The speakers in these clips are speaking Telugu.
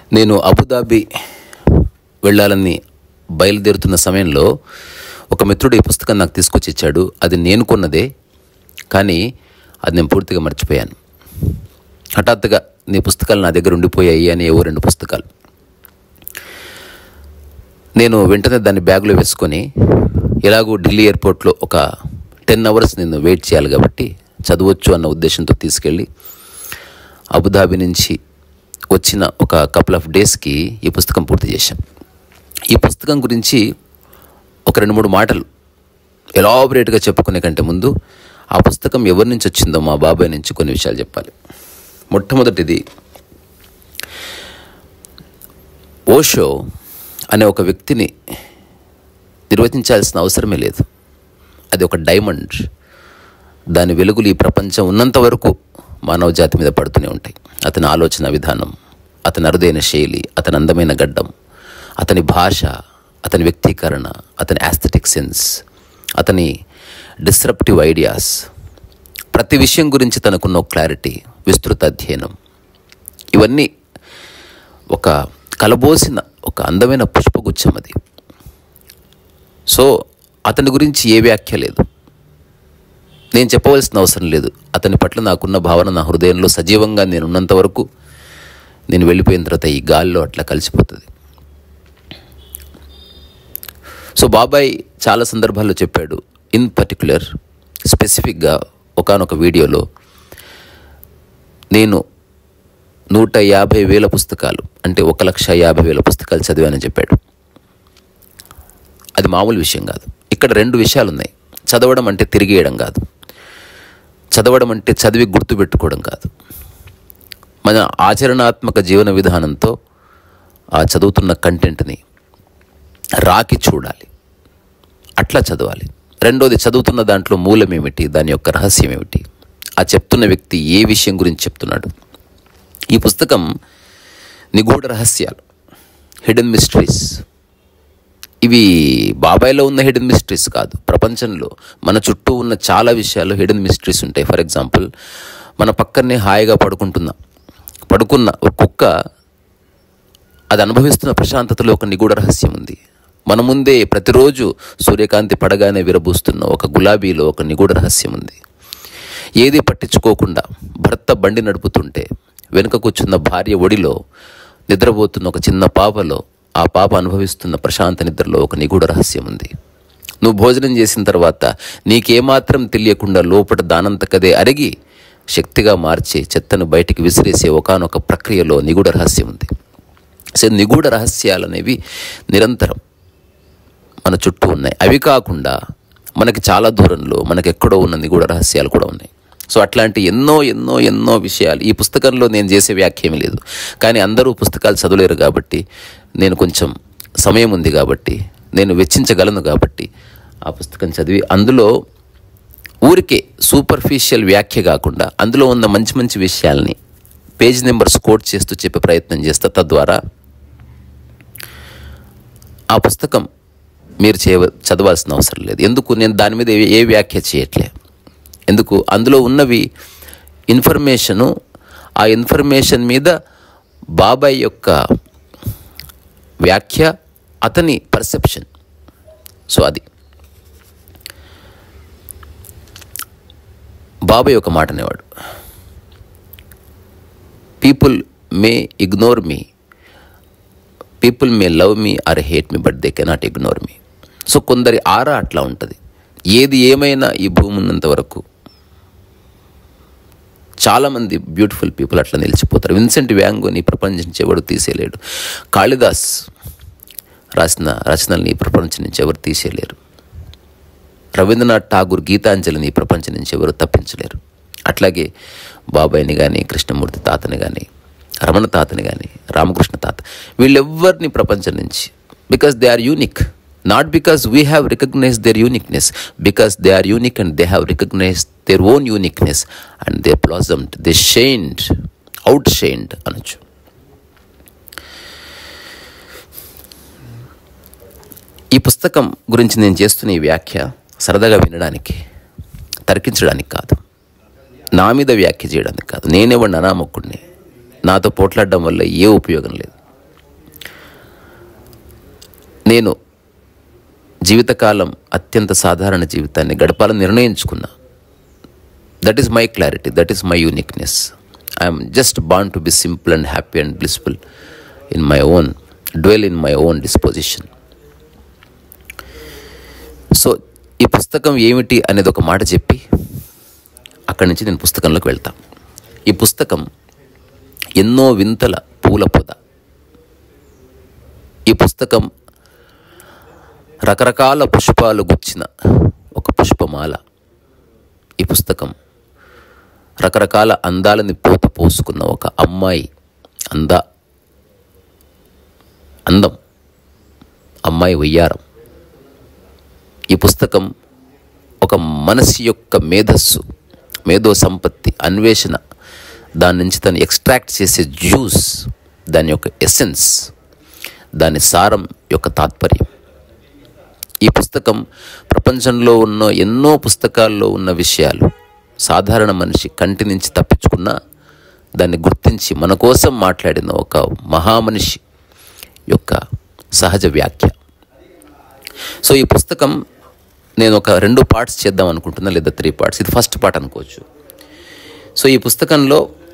నేను అబుదాబి వెళ్ళాలని బయలుదేరుతున్న సమయంలో ఒక మిత్రుడు ఈ పుస్తకం నాకు తీసుకొచ్చి ఇచ్చాడు. అది నేను కొన్నదే, కానీ అది నేను పూర్తిగా మర్చిపోయాను. హఠాత్తుగా నీ పుస్తకాలు నా దగ్గర ఉండిపోయాయి అని ఏవో 2 పుస్తకాలు. నేను వెంటనే దాన్ని బ్యాగ్లో వేసుకొని, ఎలాగో ఢిల్లీ ఎయిర్పోర్ట్లో ఒక 10 hours నేను వెయిట్ చేయాలి కాబట్టి చదవచ్చు అన్న ఉద్దేశంతో తీసుకెళ్ళి అబుదాబి నుంచి వచ్చిన ఒక couple of daysకి ఈ పుస్తకం పూర్తి చేశాం. ఈ పుస్తకం గురించి ఒక 2-3 మాటలు ఎలాబరేట్గా చెప్పుకునే కంటే ముందు ఆ పుస్తకం ఎవరి నుంచి వచ్చిందో మా బాబాయ్ నుంచి కొన్ని విషయాలు చెప్పాలి. మొట్టమొదటిది, ఓషో అనే ఒక వ్యక్తిని నిర్వచించాల్సిన అవసరమే లేదు. అది ఒక డైమండ్. దాని వెలుగులు ఈ ప్రపంచం ఉన్నంత వరకు మానవ జాతి మీద పడుతూనే ఉంటాయి. అతని ఆలోచన విధానం, అతని అరుదైన శైలి, అతని అందమైన గడ్డం, అతని భాష, అతని వ్యక్తీకరణ, అతని యాస్థెటిక్ సెన్స్, అతని డిస్రప్టివ్ ఐడియాస్, ప్రతి విషయం గురించి తనకున్న క్లారిటీ, విస్తృత అధ్యయనం, ఇవన్నీ ఒక కలబోసిన ఒక అందమైన పుష్పగుచ్చం అది. సో అతని గురించి ఏ వ్యాఖ్య లేదు, నేను చెప్పవలసిన అవసరం లేదు. అతని పట్ల నాకున్న భావన నా హృదయంలో సజీవంగా నేనున్నంత వరకు, నేను వెళ్ళిపోయిన తర్వాత ఈ గాల్లో అట్లా కలిసిపోతుంది. సో బాబాయ్ చాలా సందర్భాల్లో చెప్పాడు. ఇన్ పర్టిక్యులర్ స్పెసిఫిక్గా ఒకానొక వీడియోలో నేను 150,000 పుస్తకాలు, అంటే 1,50,000 పుస్తకాలు చదివానని చెప్పాడు. అది మామూలు విషయం కాదు. ఇక్కడ 2 విషయాలు ఉన్నాయి. చదవడం అంటే తిరిగేయడం కాదు, చదవడం అంటే చదివి గుర్తుపెట్టుకోవడం కాదు. మన ఆచరణాత్మక జీవన విధానంతో ఆ చదువుతున్న కంటెంట్ని రాకి చూడాలి, అట్లా చదవాలి. రెండోది, చదువుతున్న దాంట్లో మూలం ఏమిటి, దాని యొక్క రహస్యం ఏమిటి, ఆ చెప్తున్న వ్యక్తి ఏ విషయం గురించి చెప్తున్నాడు. ఈ పుస్తకం నిగూఢ రహస్యాలు, హిడెన్ మిస్టరీస్. ఇవి బాబాయ్లో ఉన్న హిడెన్ మిస్టరీస్ కాదు, ప్రపంచంలో మన చుట్టూ ఉన్న చాలా విషయాలు హిడెన్ మిస్టరీస్ ఉంటాయి. ఫర్ ఎగ్జాంపుల్, మన పక్కనే హాయిగా పడుకున్న ఒక కుక్క, అది అనుభవిస్తున్న ప్రశాంతతలో ఒక నిగూఢ రహస్యం ఉంది. మన ముందే ప్రతిరోజు సూర్యకాంతి పడగానే విరబూస్తున్న ఒక గులాబీలో ఒక నిగూఢ రహస్యం ఉంది. ఏది పట్టించుకోకుండా భర్త బండి నడుపుతుంటే వెనుక కూర్చున్న భార్య ఒడిలో నిద్రపోతున్న ఒక చిన్న పాపలో, ఆ పాప అనుభవిస్తున్న ప్రశాంత నిద్రలో ఒక నిగూఢ రహస్యం ఉంది. నువ్వు భోజనం చేసిన తర్వాత నీకేమాత్రం తెలియకుండా లోపల దానంతకదే అరిగి శక్తిగా మార్చి చెత్తను బయటికి విసిరేసే ఒకానొక ప్రక్రియలో నిగూఢ రహస్యం ఉంది. సో నిగూఢ రహస్యాలు అనేవి నిరంతరం మన చుట్టూ ఉన్నాయి. అవి కాకుండా మనకి చాలా దూరంలో, మనకి ఎక్కడో ఉన్న నిగూఢ రహస్యాలు కూడా ఉన్నాయి. సో అట్లాంటి ఎన్నో ఎన్నో ఎన్నో విషయాలు ఈ పుస్తకంలో నేను చేసే వ్యాఖ్యేమీ లేదు. కానీ అందరూ పుస్తకాలు చదవలేరు కాబట్టి, నేను కొంచెం సమయం ఉంది కాబట్టి, నేను వెచ్చించగలను కాబట్టి ఆ పుస్తకం చదివి అందులో ఊరికే సూపర్ఫిషియల్ వ్యాఖ్య కాకుండా అందులో ఉన్న మంచి మంచి విషయాల్ని పేజ్ నెంబర్స్ కోట్ చేస్తూ చెప్పే ప్రయత్నం చేస్తా. తద్వారా ఆ పుస్తకం మీరు చదవాల్సిన అవసరం లేదు. ఎందుకు నేను దాని మీద ఏ వ్యాఖ్య చేయట్లే. ఎందుకు, అందులో ఉన్నవి ఇన్ఫర్మేషను, ఆ ఇన్ఫర్మేషన్ మీద బాబాయ్ యొక్క వ్యాఖ్య, అతని పర్సెప్షన్. సో అది బాబాయ్ ఒక మాట అనేవాడు, people may ignore me, people may love me or hate me, but they cannot ignore me. So కొందరి ఆరా అట్లా ఉంటుంది. ఏది ఏమైనా ఈ భూమి ఉన్నంత వరకు చాలామంది బ్యూటిఫుల్ పీపుల్ అట్లా నిలిచిపోతారు. విన్సెంట్ వ్యాన్ గోని ప్రపంచం నుంచి ఎవరు తీసేయలేడు. కాళిదాస్ రాసిన రచనల్ని ప్రపంచం నుంచి ఎవరు తీసేయలేరు. రవీంద్రనాథ్ ఠాగూర్ గీతాంజలిని ప్రపంచం నుంచి ఎవరు తప్పించలేరు. అట్లాగే బాబాయ్ని కానీ, కృష్ణమూర్తి తాతని కానీ, రమణ తాతని కానీ, రామకృష్ణ తాత, వీళ్ళెవ్వరిని ప్రపంచం నుంచి, because they are unique. Not because we have recognized their uniqueness, because they are unique and they have recognized their own uniqueness and they blossomed, they shined, outshined అనొచ్చు. ఈ పుస్తకం గురించి నేను చేస్తున్న ఈ వ్యాఖ్య సరదాగా వినడానికి, తర్కించడానికి కాదు, నా మీద వ్యాఖ్య చేయడానికి కాదు. నేనేవాడిని అనామకుడిని, నాతో పోట్లాడడం వల్ల ఏ ఉపయోగం లేదు. నేను జీవితకాలం అత్యంత సాధారణ జీవితాన్ని గడపాలని నిర్ణయించుకున్నా. That is my clarity, that is my uniqueness. I'm just born to be simple and happy and blissful in my own, dwell in my own disposition. So ఈ పుస్తకం ఏమిటి అనేది ఒక మాట చెప్పి అక్కడి నుంచి నేను పుస్తకంలోకి వెళ్తా. ఈ పుస్తకం ఎన్నో వింతల పూల పొద. ఈ పుస్తకం రకరకాల పుష్పాలు గుచ్చిన ఒక పుష్పమాల. ఈ పుస్తకం రకరకాల అందాలని పోత పోసుకున్న ఒక అమ్మాయి అందం, అమ్మాయి వయ్యారం. ఈ పుస్తకం ఒక మనసు యొక్క మేధస్సు, మేధో సంపత్తి, అన్వేషణ, దాని నుంచి తను ఎక్స్ట్రాక్ట్ చేసే జ్యూస్, దాని యొక్క ఎసెన్స్, దాని సారం యొక్క తాత్పర్యం. ఈ పుస్తకం ప్రపంచంలో ఉన్న ఎన్నో పుస్తకాల్లో ఉన్న విషయాలు సాధారణ మనిషి కంటి నుంచి తప్పించుకున్నా దాన్ని గుర్తించి మన కోసం మాట్లాడిన ఒక మహామనిషి యొక్క సహజ వ్యాఖ్య. సో ఈ పుస్తకం నేను ఒక 2 పార్ట్స్ చేద్దాం అనుకుంటున్నా, లేదా 3 పార్ట్స్. ఇది ఫస్ట్ పార్ట్ అనుకోవచ్చు. సో ఈ పుస్తకంలో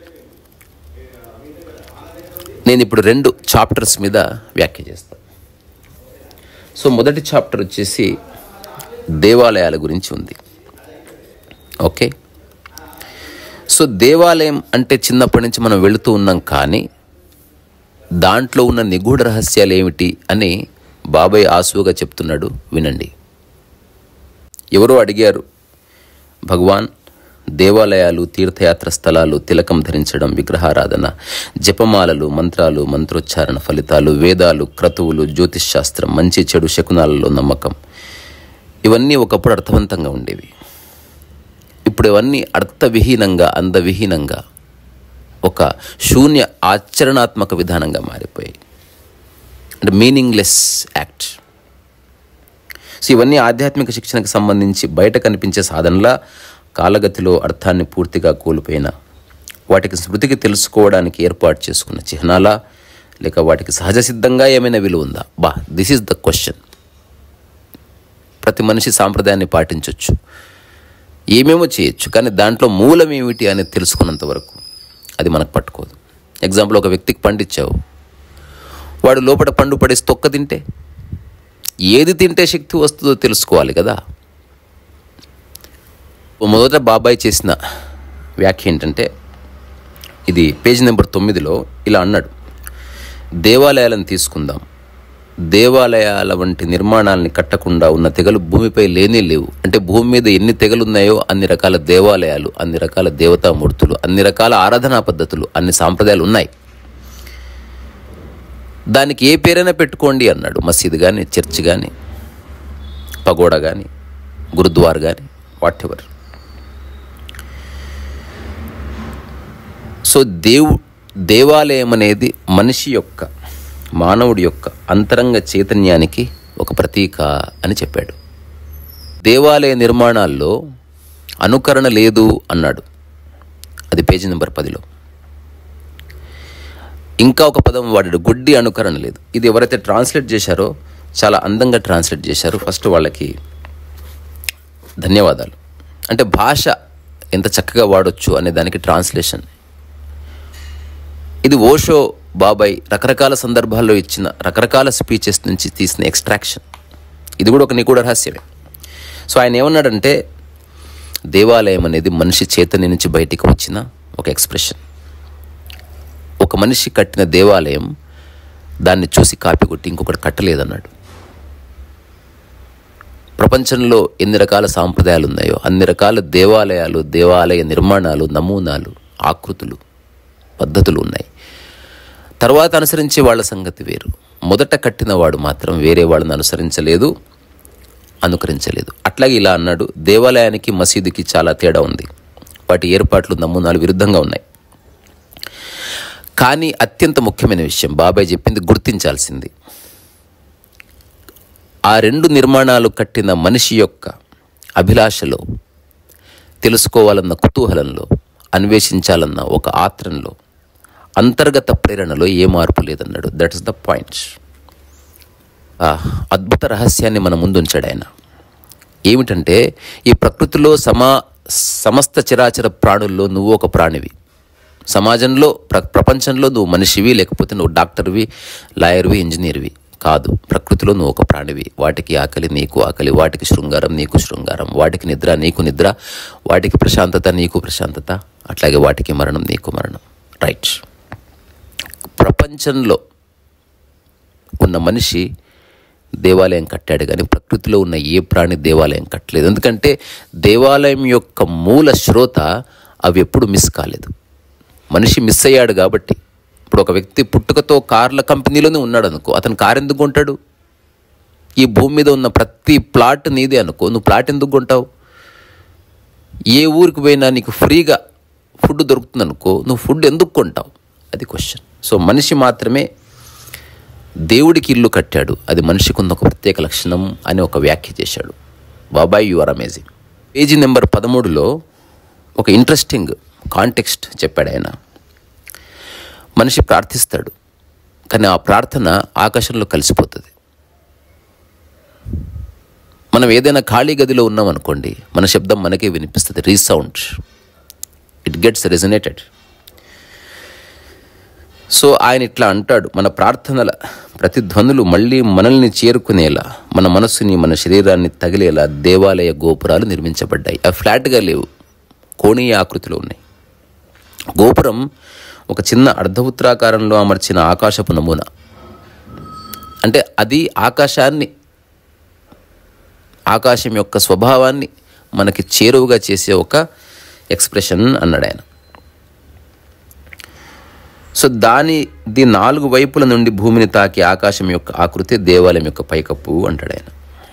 నేను ఇప్పుడు 2 చాప్టర్స్ మీద వ్యాఖ్య చేస్తాను. సో మొదటి చాప్టర్ వచ్చేసి దేవాలయాల గురించి ఉంది. ఓకే. సో దేవాలయం అంటే చిన్నప్పటి నుంచి మనం వెళుతూ ఉన్నాం, కానీ దాంట్లో ఉన్న నిగూఢ రహస్యాలు ఏమిటి అని బాబాయ్ ఆసువుగా చెప్తున్నాడు, వినండి. ఎవరో అడిగారు, భగవాన్, దేవాలయాలు, తీర్థయాత్ర స్థలాలు, తిలకం ధరించడం, విగ్రహారాధన, జపమాలలు, మంత్రాలు, మంత్రోచ్చారణ ఫలితాలు, వేదాలు, క్రతువులు, జ్యోతిష్ శాస్త్రం, మంచి చెడు శకునాలలో నమ్మకం, ఇవన్నీ ఒకప్పుడు అర్థవంతంగా ఉండేవి. ఇప్పుడు ఇవన్నీ అర్థవిహీనంగా, అందవిహీనంగా, ఒక శూన్య ఆచరణాత్మక విధానంగా మారిపోయాయి. అంటే మీనింగ్లెస్ యాక్ట్. సో ఇవన్నీ ఆధ్యాత్మిక శిక్షణకు సంబంధించి బయట కనిపించే సాధనలా కాలగతిలో అర్థాన్ని పూర్తిగా కోల్పోయిన, వాటికి స్మృతికి తెలుసుకోవడానికి ఏర్పాటు చేసుకున్న చిహ్నాలా, లేక వాటికి సహజ సిద్ధంగా ఏమైనా విలువ ఉందా? This is the question. ప్రతి మనిషి సాంప్రదాయాన్ని పాటించవచ్చు, ఏమేమో చేయొచ్చు, కానీ దాంట్లో మూలం ఏమిటి అనేది తెలుసుకున్నంత వరకు అది మనకు పట్టుకోదు. ఎగ్జాంపుల్, ఒక వ్యక్తికి పండిచ్చావు, వాడు లోపల పండు పడేసి తొక్క తింటే, ఏది తింటే శక్తి వస్తుందో తెలుసుకోవాలి కదా. మొదట బాబాయ్ చేసిన వ్యాఖ్య ఏంటంటే, ఇది పేజ్ నెంబర్ 9లో ఇలా అన్నాడు. దేవాలయాలను తీసుకుందాం. దేవాలయాల వంటి నిర్మాణాలని కట్టకుండా ఉన్న తెగలు భూమిపై లేనే లేవు. అంటే భూమి మీద ఎన్ని తెగలు ఉన్నాయో అన్ని రకాల దేవాలయాలు, అన్ని రకాల దేవతామూర్తులు, అన్ని రకాల ఆరాధనా పద్ధతులు, అన్ని సాంప్రదాయాలు ఉన్నాయి. దానికి ఏ పేరైనా పెట్టుకోండి అన్నాడు. మసీద్ కానీ, చర్చ్ కానీ, పగోడా కానీ, గురుద్వార్ కానీ, వాట్ ఎవర్. సో దేవాలయం అనేది మనిషి యొక్క, మానవుడి యొక్క అంతరంగ చైతన్యానికి ఒక ప్రతీక అని చెప్పాడు. దేవాలయ నిర్మాణాల్లో అనుకరణ లేదు అన్నాడు. అది పేజీ నెంబర్ 10లో. ఇంకా ఒక పదం వాడాడు, గుడ్డి అనుకరణ లేదు. ఇది ఎవరైతే ట్రాన్స్లేట్ చేశారో చాలా అందంగా ట్రాన్స్లేట్ చేశారు. ఫస్ట్ వాళ్ళకి ధన్యవాదాలు. అంటే భాష ఎంత చక్కగా వాడొచ్చు అనే దానికి ట్రాన్స్లేషన్. ఇది ఓషో బాబాయ్ రకరకాల సందర్భాల్లో ఇచ్చిన రకరకాల స్పీచెస్ నుంచి తీసిన ఎక్స్ట్రాక్షన్. ఇది కూడా ఒక నిగూఢ రహస్యమే. సో ఆయన ఏమన్నాడంటే, దేవాలయం అనేది మనిషి చైతన్యం నుంచి బయటికి వచ్చిన ఒక ఎక్స్ప్రెషన్. ఒక మనిషి కట్టిన దేవాలయం దాన్ని చూసి కాపీ కొట్టి ఇంకొకటి కట్టలేదన్నాడు. ప్రపంచంలో ఎన్ని రకాల సాంప్రదాయాలు ఉన్నాయో అన్ని రకాల దేవాలయాలు, దేవాలయ నిర్మాణాలు, నమూనాలు, ఆకృతులు, పద్ధతులు ఉన్నాయి. తర్వాత అనుసరించే వాళ్ళ సంగతి వేరు. మొదట కట్టిన వాడు మాత్రం వేరే వాళ్ళని అనుకరించలేదు. అట్లాగే ఇలా అన్నాడు, దేవాలయానికి మసీదుకి చాలా తేడా ఉంది. వాటి ఏర్పాట్లు, నమూనాలు విరుద్ధంగా ఉన్నాయి. కానీ అత్యంత ముఖ్యమైన విషయం బాబాయ్ చెప్పింది గుర్తించాల్సింది, ఆ 2 నిర్మాణాలు కట్టిన మనిషి యొక్క అభిలాషలో, తెలుసుకోవాలన్న కుతూహలంలో, అన్వేషించాలన్న ఒక ఆత్రంలో, అంతర్గత ప్రేరణలో ఏ మార్పు లేదన్నాడు. That is the point. ఆ అద్భుత రహస్యాన్ని మన ముందు ఉంచాడు ఆయన. ఏమిటంటే, ఈ ప్రకృతిలో సమస్త చరాచర ప్రాణుల్లో నువ్వు ఒక ప్రాణివి. సమాజంలో ప్రపంచంలో నువ్వు మనిషివి, లేకపోతే నువ్వు డాక్టర్వి, లాయర్వి, ఇంజనీర్వి కాదు. ప్రకృతిలో నువ్వు ఒక ప్రాణివి. వాటికి ఆకలి, నీకు ఆకలి. వాటికి శృంగారం, నీకు శృంగారం. వాటికి నిద్ర, నీకు నిద్ర. వాటికి ప్రశాంతత, నీకు ప్రశాంతత. అట్లాగే వాటికి మరణం, నీకు మరణం. రైట్. ప్రపంచంలో ఉన్న మనిషి దేవాలయం కట్టాడు, కానీ ప్రకృతిలో ఉన్న ఏ ప్రాణి దేవాలయం కట్టలేదు. ఎందుకంటే దేవాలయం యొక్క మూల శ్రోత అవి ఎప్పుడు మిస్ కాలేదు. మనిషి మిస్ అయ్యాడు కాబట్టి. ఇప్పుడు ఒక వ్యక్తి పుట్టుకతో కార్ల కంపెనీలోనే ఉన్నాడు అనుకో, అతను కారు ఎందుకు కొంటాడు? ఈ భూమి మీద ఉన్న ప్రతి ప్లాట్ నీదే అనుకో, నువ్వు ప్లాట్ ఎందుకు కొంటావు? ఏ ఊరికి పోయినా నీకు ఫ్రీగా ఫుడ్ దొరుకుతుంది అనుకో, నువ్వు ఫుడ్ ఎందుకు కొంటావు? అది క్వశ్చన్. సో మనిషి మాత్రమే దేవుడికి ఇల్లు కట్టాడు, అది మనిషికి ఉన్న ఒక ప్రత్యేక లక్షణం అని ఒక వ్యాఖ్య చేశాడు. బాబాయ్, you are amazing. Page number 13లో ఒక ఇంట్రెస్టింగ్ కాంటెక్స్ట్ చెప్పాడు ఆయన. మనిషి ప్రార్థిస్తాడు, కానీ ఆ ప్రార్థన ఆకాశంలో కలిసిపోతుంది. మనం ఏదైనా ఖాళీ గదిలో ఉన్నామనుకోండి, మన శబ్దం మనకే వినిపిస్తుంది. Resound, it gets resonated. So ఆయన ఇట్లా అంటాడు, మన ప్రార్థనల ప్రతిధ్వనులు మళ్ళీ మనల్ని చేరుకునేలా, మన మనస్సుని, మన శరీరాన్ని తగిలేలా దేవాలయ గోపురాలు నిర్మించబడ్డాయి. అవి ఫ్లాట్గా లేవు, కోణీయ ఆకృతిలో ఉన్నాయి. గోపురం ఒక చిన్న అర్ధవృత్తాకారంలో అమర్చిన ఆకాశపు నమూనా. అంటే అది ఆకాశం యొక్క స్వభావాన్ని మనకి చేరువుగా చేసే ఒక ఎక్స్ప్రెషన్ అన్నాడు ఆయన. సో దీని 4 వైపుల నుండి భూమిని తాకి ఆకాశం యొక్క ఆకృతి దేవాలయం యొక్క పైకప్పు అంటాడు ఆయన.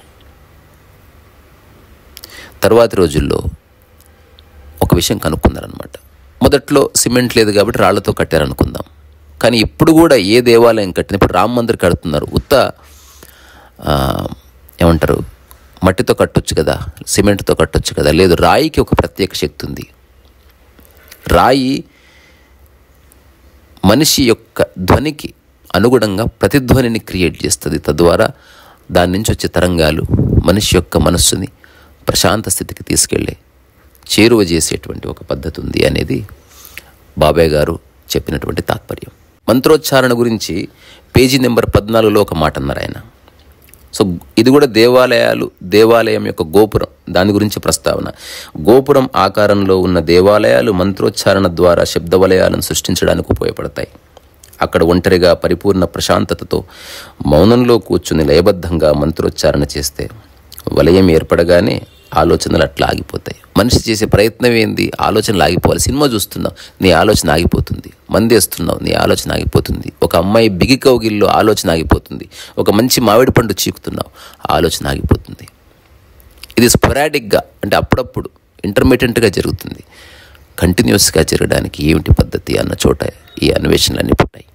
తర్వాతి రోజుల్లో ఒక విషయం కనుక్కున్నారనమాట. మొదట్లో సిమెంట్ లేదు కాబట్టి రాళ్లతో కట్టారనుకుందాం. కానీ ఇప్పుడు కూడా ఏ దేవాలయం కట్టిన, ఇప్పుడు రామ మందిర్ కడుతున్నారు, ఏమంటారు, మట్టితో కట్టొచ్చు కదా, సిమెంట్తో కట్టొచ్చు కదా. లేదు, రాయికి ఒక ప్రత్యేక శక్తి ఉంది. రాయి మనిషి యొక్క ధ్వనికి అనుగుణంగా ప్రతిధ్వనిని క్రియేట్ చేస్తుంది. తద్వారా దాని నుంచి వచ్చే తరంగాలు మనిషి యొక్క మనస్సుని ప్రశాంత స్థితికి తీసుకెళ్ళే, చేరువ చేసేటువంటి ఒక పద్ధతి ఉంది అనేది బాబాయ్ గారు చెప్పినటువంటి తాత్పర్యం. మంత్రోచ్చారణ గురించి పేజీ నెంబర్ 14లో ఒక మాట అన్నారు ఆయన. సో ఇది కూడా దేవాలయం యొక్క గోపురం, దాని గురించి ప్రస్తావన. గోపురం ఆకారంలో ఉన్న దేవాలయాలు మంత్రోచ్చారణ ద్వారా శబ్ద వలయాలను సృష్టించడానికి ఉపయోగపడతాయి. అక్కడ ఒంటరిగా పరిపూర్ణ ప్రశాంతతతో మౌనంలో కూర్చుని లయబద్ధంగా మంత్రోచ్చారణ చేస్తే వలయం ఏర్పడగానే ఆలోచనలు అట్లా ఆగిపోతాయి. మనిషి చేసే ప్రయత్నం ఏంది? ఆలోచనలు ఆగిపోవాలి. సినిమా చూస్తున్నావు, నీ ఆలోచన ఆగిపోతుంది. మందేస్తున్నావు, నీ ఆలోచన ఆగిపోతుంది. ఒక అమ్మాయి బిగి కౌగిల్లో ఆలోచన ఆగిపోతుంది. ఒక మంచి మామిడి పండు చీకుతున్నావు, ఆలోచన ఆగిపోతుంది. ఇది స్పొరాడిక్గా, అంటే అప్పుడప్పుడు ఇంటర్మీడియట్గా జరుగుతుంది. కంటిన్యూస్గా జరగడానికి ఏమిటి పద్ధతి అన్న చోట ఈ అన్వేషణలన్నీ పుట్టాయి.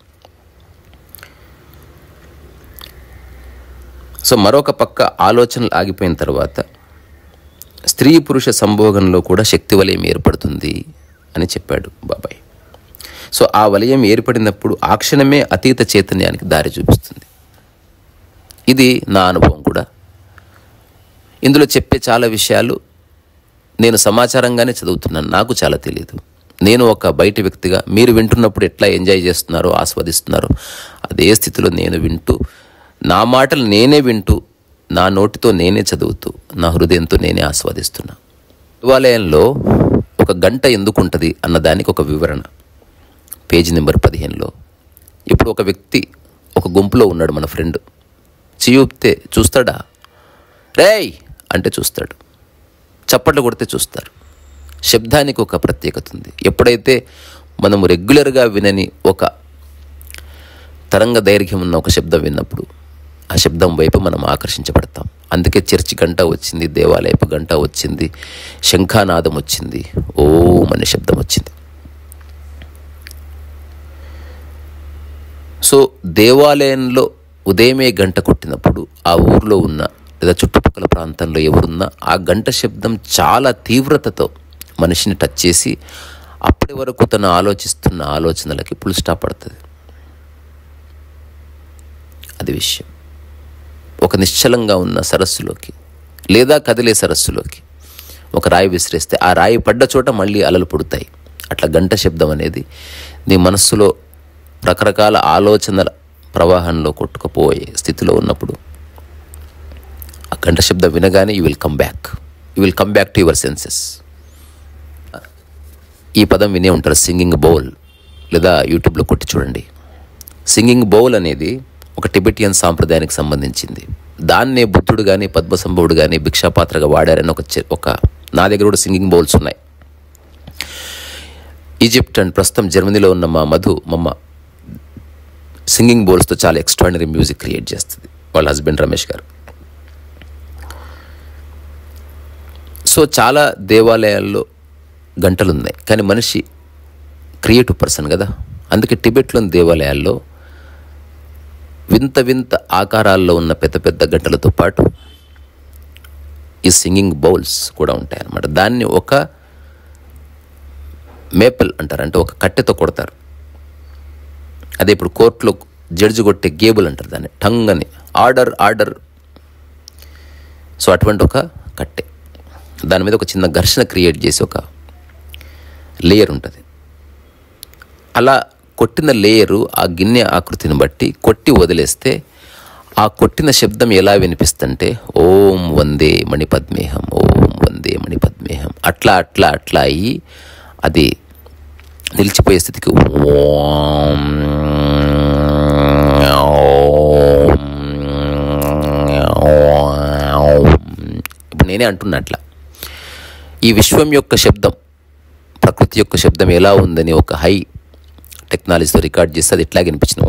సో మరొక పక్క ఆలోచనలు ఆగిపోయిన తర్వాత స్త్రీ పురుష సంభోగంలో కూడా శక్తి వలయం ఏర్పడుతుంది అని చెప్పాడు బాబాయ్. సో ఆ వలయం ఏర్పడినప్పుడు ఆ క్షణమే అతీత చైతన్యానికి దారి చూపిస్తుంది. ఇది నా అనుభవం కూడా. ఇందులో చెప్పే చాలా విషయాలు నేను సమాచారంగానే చదువుతున్నాను, నాకు చాలా తెలియదు. నేను ఒక బయటి వ్యక్తిగా మీరు వింటున్నప్పుడు ఎట్లా ఎంజాయ్ చేస్తున్నారో, ఆస్వాదిస్తున్నారో, అదే స్థితిలో నేను వింటూ, నా మాటలు నేనే వింటూ, నా నోటితో నేనే చదువుతూ, నా హృదయంతో నేనే ఆస్వాదిస్తున్నా. దేవాలయంలో ఒక గంట ఎందుకు ఉంటుంది అన్నదానికి ఒక వివరణ పేజీ నెంబర్ 15లో. ఇప్పుడు ఒక వ్యక్తి ఒక గుంపులో ఉన్నాడు, మన ఫ్రెండ్. చియూపితే చూస్తాడా? రేయ్ అంటే చూస్తాడు. చప్పట్లు కొడితే చూస్తారు. శబ్దానికి ఒక ప్రత్యేకత ఉంది. ఎప్పుడైతే మనము రెగ్యులర్గా వినని ఒక తరంగ దైర్ఘ్యం ఉన్న ఒక శబ్దం విన్నప్పుడు ఆ శబ్దం వైపు మనం ఆకర్షించబడతాం. అందుకే చర్చి గంట వచ్చింది, దేవాలయపు గంట వచ్చింది, శంఖానాదం వచ్చింది, ఓం అనే శబ్దం వచ్చింది. సో దేవాలయంలో ఉదయమే గంట కొట్టినప్పుడు ఆ ఊర్లో ఉన్న లేదా చుట్టుపక్కల ప్రాంతంలో ఎవరున్నా ఆ గంట శబ్దం చాలా తీవ్రతతో మనిషిని టచ్ చేసి అప్పటి వరకు తను ఆలోచిస్తున్న ఆలోచనలకి ఫుల్ స్టాప్ పడుతుంది. అది విషయం. ఒక నిశ్చలంగా ఉన్న సరస్సులోకి లేదా కదిలే సరస్సులోకి ఒక రాయి విసిరేస్తే ఆ రాయి పడ్డ చోట మళ్ళీ అలలు పుడతాయి. అట్లా గంట శబ్దం అనేది నీ మనస్సులో రకరకాల ఆలోచనల ప్రవాహంలో కొట్టుకుపోయే స్థితిలో ఉన్నప్పుడు ఆ గంట శబ్దం వినగానే you will come back to your senses. ఈ పదం వినే ఉంటారు, సింగింగ్ బౌల్, లేదా యూట్యూబ్లో కొట్టి చూడండి. సింగింగ్ బౌల్ అనేది ఒక టిబెటియన్ సాంప్రదాయానికి సంబంధించింది. దాన్నే బుద్ధుడు కానీ పద్మసంభవుడు కానీ భిక్షాపాత్రగా వాడారని ఒక నా దగ్గర కూడా సింగింగ్ బౌల్స్ ఉన్నాయి. ఈజిప్ట్ అండ్ ప్రస్తుతం జర్మనీలో ఉన్న మా మమ్మ సింగింగ్ బౌల్స్తో చాలా ఎక్స్ట్రాడినరీ మ్యూజిక్ క్రియేట్ చేస్తుంది, వాళ్ళ హస్బెండ్ రమేష్ గారు. సో చాలా దేవాలయాల్లో గంటలు ఉన్నాయి, కానీ మనిషి క్రియేటివ్ పర్సన్ కదా. అందుకే టిబెట్లోని దేవాలయాల్లో వింత వింత ఆకారాల్లో ఉన్న పెద్ద పెద్ద గంటలతో పాటు ఈ సింగింగ్ బౌల్స్ కూడా ఉంటాయి అన్నమాట. దాన్ని ఒక మేపల్ అంటారు, అంటే ఒక కట్టెతో కొడతారు. అదే ఇప్పుడు కోర్టులో జడ్జి కొట్టే గేబుల్ అంటారు దాన్ని, టంగ్ అని, ఆర్డర్. సో అటువంటి ఒక కట్టె, దాని మీద ఒక చిన్న ఘర్షణ క్రియేట్ చేసి ఒక లేయర్ ఉంటుంది. అలా కొట్టిన లేయరు ఆ గిన్నె ఆకృతిని బట్టి కొట్టి వదిలేస్తే ఆ కొట్టిన శబ్దం ఎలా వినిపిస్తుంటే ఓం వందే మణిపద్మేహం, ఓం వందే మణిపద్మేహం, అట్లా అట్లా అట్లా అయ్యి అది నిలిచిపోయే స్థితికి ఓం. ఇప్పుడు నేనే అంటున్నా అట్లా. ఈ విశ్వం యొక్క శబ్దం, ప్రకృతి యొక్క శబ్దం ఎలా ఉందని ఒక హై టెక్నాలజీతో రికార్డ్ చేస్తే అది ఇట్లాగే అనిపించింది.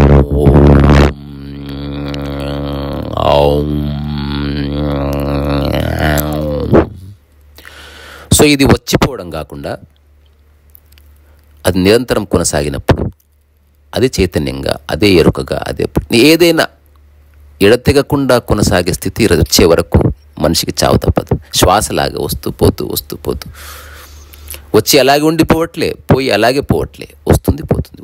సో ఇది వచ్చిపోవడం కాకుండా అది నిరంతరం కొనసాగినప్పుడు అదే చైతన్యంగా, అదే ఎరుకగా, అదే ఏదైనా ఎడతెగకుండా కొనసాగే స్థితి వచ్చే వరకు మనిషికి చావు తప్పదు. శ్వాసలాగా వస్తూ పోతూ వచ్చి అలాగే ఉండిపోవట్లే, పోయి అలాగే పోవట్లే, వస్తుంది పోతుంది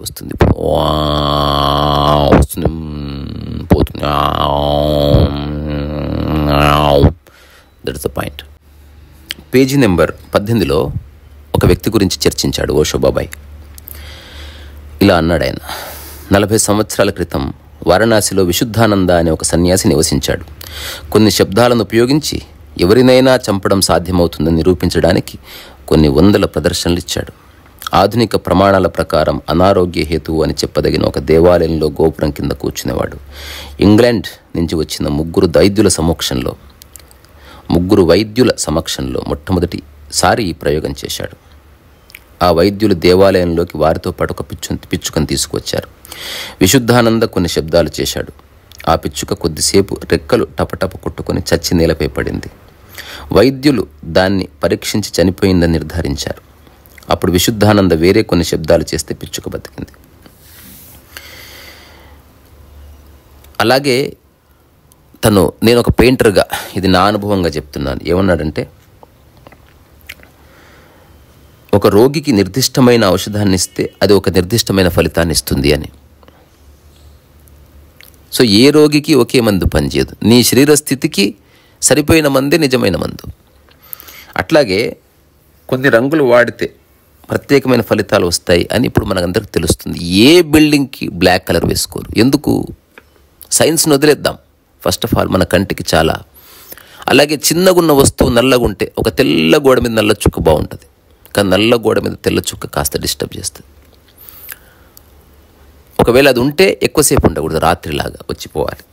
that's the point. Page number 18లో ఒక వ్యక్తి గురించి చర్చించాడు ఓషో బాబాయ్. ఇలా అన్నాడు ఆయన, 40 సంవత్సరాల క్రితం వారణాసిలో విశుద్ధానంద అనే ఒక సన్యాసి నివసించాడు. కొన్ని శబ్దాలను ఉపయోగించి ఎవరినైనా చంపడం సాధ్యమవుతుందని నిరూపించడానికి కొన్ని వందల ప్రదర్శనలు ఇచ్చాడు. ఆధునిక ప్రమాణాల ప్రకారం అనారోగ్య హేతువు అని చెప్పదగిన ఒక దేవాలయంలో గోపురం కింద కూర్చునేవాడు. ఇంగ్లాండ్ నుంచి వచ్చిన ముగ్గురు వైద్యుల సమక్షంలో మొట్టమొదటిసారి ఈ ప్రయోగం చేశాడు. ఆ వైద్యులు దేవాలయంలోకి వారితో పాటు ఒక పిచ్చుకను తీసుకువచ్చారు. విశుద్ధానంద కొన్ని శబ్దాలు చేశాడు. ఆ పిచ్చుక కొద్దిసేపు రెక్కలు టపటప కొట్టుకొని చచ్చి నేలపై పడింది. వైద్యులు దాన్ని పరీక్షించి చనిపోయిందని నిర్ధారించారు. అప్పుడు విశుద్ధానంద వేరే కొన్ని శబ్దాలు చేస్తే పిచ్చుక బతికింది. అలాగే నేను ఒక పెయింటర్గా ఇది నా అనుభవంగా చెప్తున్నాను. ఏమన్నాడంటే, ఒక రోగికి నిర్దిష్టమైన ఔషధాన్ని ఇస్తే అది ఒక నిర్దిష్టమైన ఫలితాన్ని ఇస్తుంది అని. సో ఏ రోగికి ఒకే మందు పనిచేయదు. నీ శరీర స్థితికి సరిపోయిన మందే నిజమైన మందు. అట్లాగే కొన్ని రంగులు వాడితే ప్రత్యేకమైన ఫలితాలు వస్తాయి అని ఇప్పుడు మనకందరికీ తెలుస్తుంది. ఏ బిల్డింగ్కి బ్లాక్ కలర్ వేసుకోరు. ఎందుకు? సైన్స్ని వదిలేద్దాం. ఫస్ట్ ఆఫ్ ఆల్ మన కంటికి చాలా. అలాగే చిన్నగున్న వస్తువు నల్లగుంటే ఒక తెల్ల గోడ మీద నల్ల చుక్క బాగుంటుంది, కానీ నల్ల గోడ మీద తెల్ల చుక్క కాస్త డిస్టర్బ్ చేస్తుంది. ఒకవేళ అది ఉంటే ఎక్కువసేపు ఉండకూడదు, రాత్రిలాగా వచ్చిపోవాలి.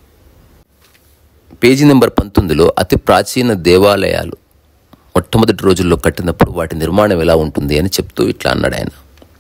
పేజీ నెంబర్ 19లో అతి ప్రాచీన దేవాలయాలు మొట్టమొదటి రోజుల్లో కట్టినప్పుడు వాటి నిర్మాణం ఎలా ఉంటుంది అని చెప్తూ ఇట్లా అన్నాడు ఆయన.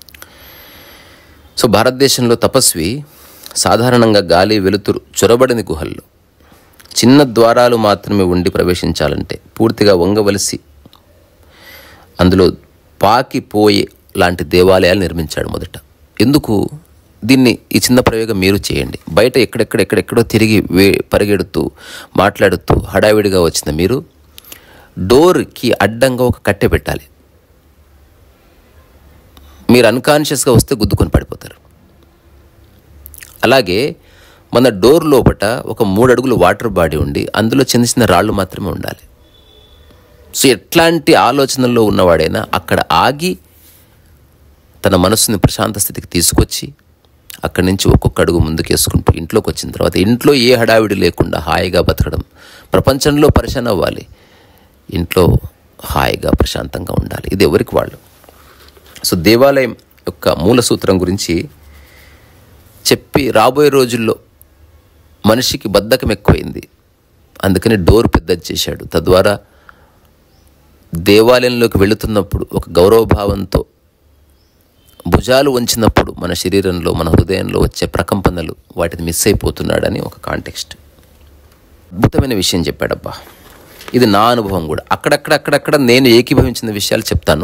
సో భారతదేశంలో తపస్వి సాధారణంగా గాలి వెలుతురు చొరబడని గుహల్లో చిన్న ద్వారాలు మాత్రమే ఉండి ప్రవేశించాలంటే పూర్తిగా వంగవలసి అందులో పాకిపోయే లాంటి దేవాలయాలు నిర్మించాడు మొదట. ఎందుకు? ఈ చిన్న ప్రయోగం మీరు చేయండి. బయట ఎక్కడెక్కడో తిరిగి పరిగెడుతూ మాట్లాడుతూ హడావిడిగా వచ్చిన మీరు డోర్కి అడ్డంగా ఒక కట్టె పెట్టాలి. మీరు అన్కాన్షియస్గా వస్తే గుద్దుకొని పడిపోతారు. అలాగే మన డోర్ లోపట ఒక 3 అడుగులు వాటర్ బాడీ ఉండి అందులో చిన్న చిన్న రాళ్ళు మాత్రమే ఉండాలి. సో ఎట్లాంటి ఆలోచనల్లో ఉన్నవాడైనా అక్కడ ఆగి తన మనస్సుని ప్రశాంత స్థితికి తీసుకొచ్చి అక్కడి నుంచి ఒక్కొక్క అడుగు ముందుకేసుకుంటూ ఇంట్లోకి వచ్చిన తర్వాత ఇంట్లో ఏ హడావిడి లేకుండా హాయిగా బతకడం. ప్రపంచంలో పరిశాన్ అవ్వాలి, ఇంట్లో హాయిగా ప్రశాంతంగా ఉండాలి. ఇది ఎవరికి వాళ్ళు. సో దేవాలయం యొక్క మూల సూత్రం గురించి చెప్పి రాబోయే రోజుల్లో మనిషికి బద్ధకం ఎక్కువైంది, అందుకని డోర్ పెద్దది చేశాడు. తద్వారా దేవాలయంలోకి వెళుతున్నప్పుడు ఒక గౌరవభావంతో భుజాలు వంచినప్పుడు మన శరీరంలో మన హృదయంలో వచ్చే ప్రకంపనలు వాటిని మిస్ అయిపోతున్నాడని ఒక కాంటెక్స్ట్. అద్భుతమైన విషయం చెప్పాడబ్బా. ఇది నా అనుభవం కూడా. అక్కడక్కడ నేను ఏకీభవించిన విషయాలు చెప్తాను.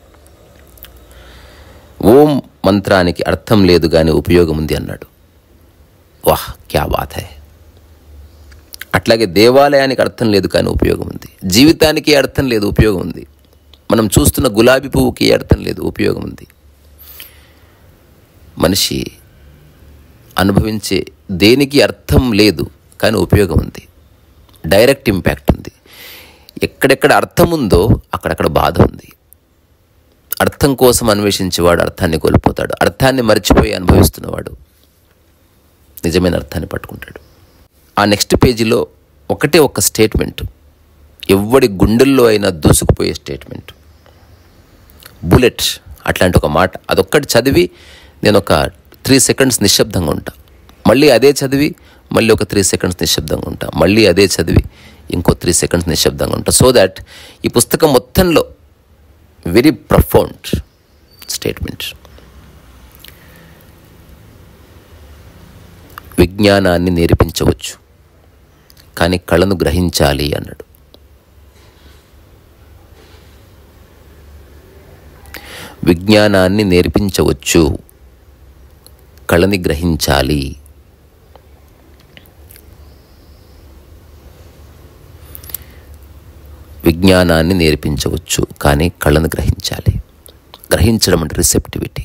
ఓం మంత్రానికి అర్థం లేదు కానీ ఉపయోగం ఉంది అన్నాడు. వాహ్, క్యా బాత్ హై. అట్లాగే దేవాలయానికి అర్థం లేదు కానీ ఉపయోగం ఉంది. జీవితానికి అర్థం లేదు, ఉపయోగం ఉంది. మనం చూస్తున్న గులాబీ పువ్వుకి అర్థం లేదు, ఉపయోగం ఉంది. మనిషి అనుభవించే దేనికి అర్థం లేదు కానీ ఉపయోగం ఉంది, డైరెక్ట్ ఇంపాక్ట్ ఉంది. ఎక్కడెక్కడ అర్థం ఉందో అక్కడక్కడ బాధ ఉంది. అర్థం కోసం అన్వేషించేవాడు అర్థాన్ని కోల్పోతాడు. అర్థాన్ని మర్చిపోయి అనుభవిస్తున్నవాడు నిజమైన అర్థాన్ని పట్టుకుంటాడు. ఆ నెక్స్ట్ పేజీలో ఒక్క స్టేట్మెంట్, ఎవడి గుండెల్లో అయినా దూసుకుపోయే స్టేట్మెంట్, బుల్లెట్ అట్లాంటి ఒక మాట. అదొక్కటి చదివి నేను ఒక 3 seconds నిశ్శబ్దంగా ఉంటా. మళ్ళీ అదే చదివి మళ్ళీ ఒక 3 seconds నిశ్శబ్దంగా ఉంటా. మళ్ళీ అదే చదివి ఇంకో 3 seconds నిశ్శబ్దంగా ఉంటా. సో దాట్ ఈ పుస్తకం మొత్తంలో వెరీ ప్రొఫౌండ్ స్టేట్మెంట్. విజ్ఞానాన్ని నేర్పించవచ్చు కానీ కళను గ్రహించాలి అన్నాడు. విజ్ఞానాన్ని నేర్పించవచ్చు, కళని గ్రహించాలి. విజ్ఞానాన్ని నేర్పించవచ్చు కానీ కళను గ్రహించాలి. గ్రహించడం అంటే రిసెప్టివిటీ.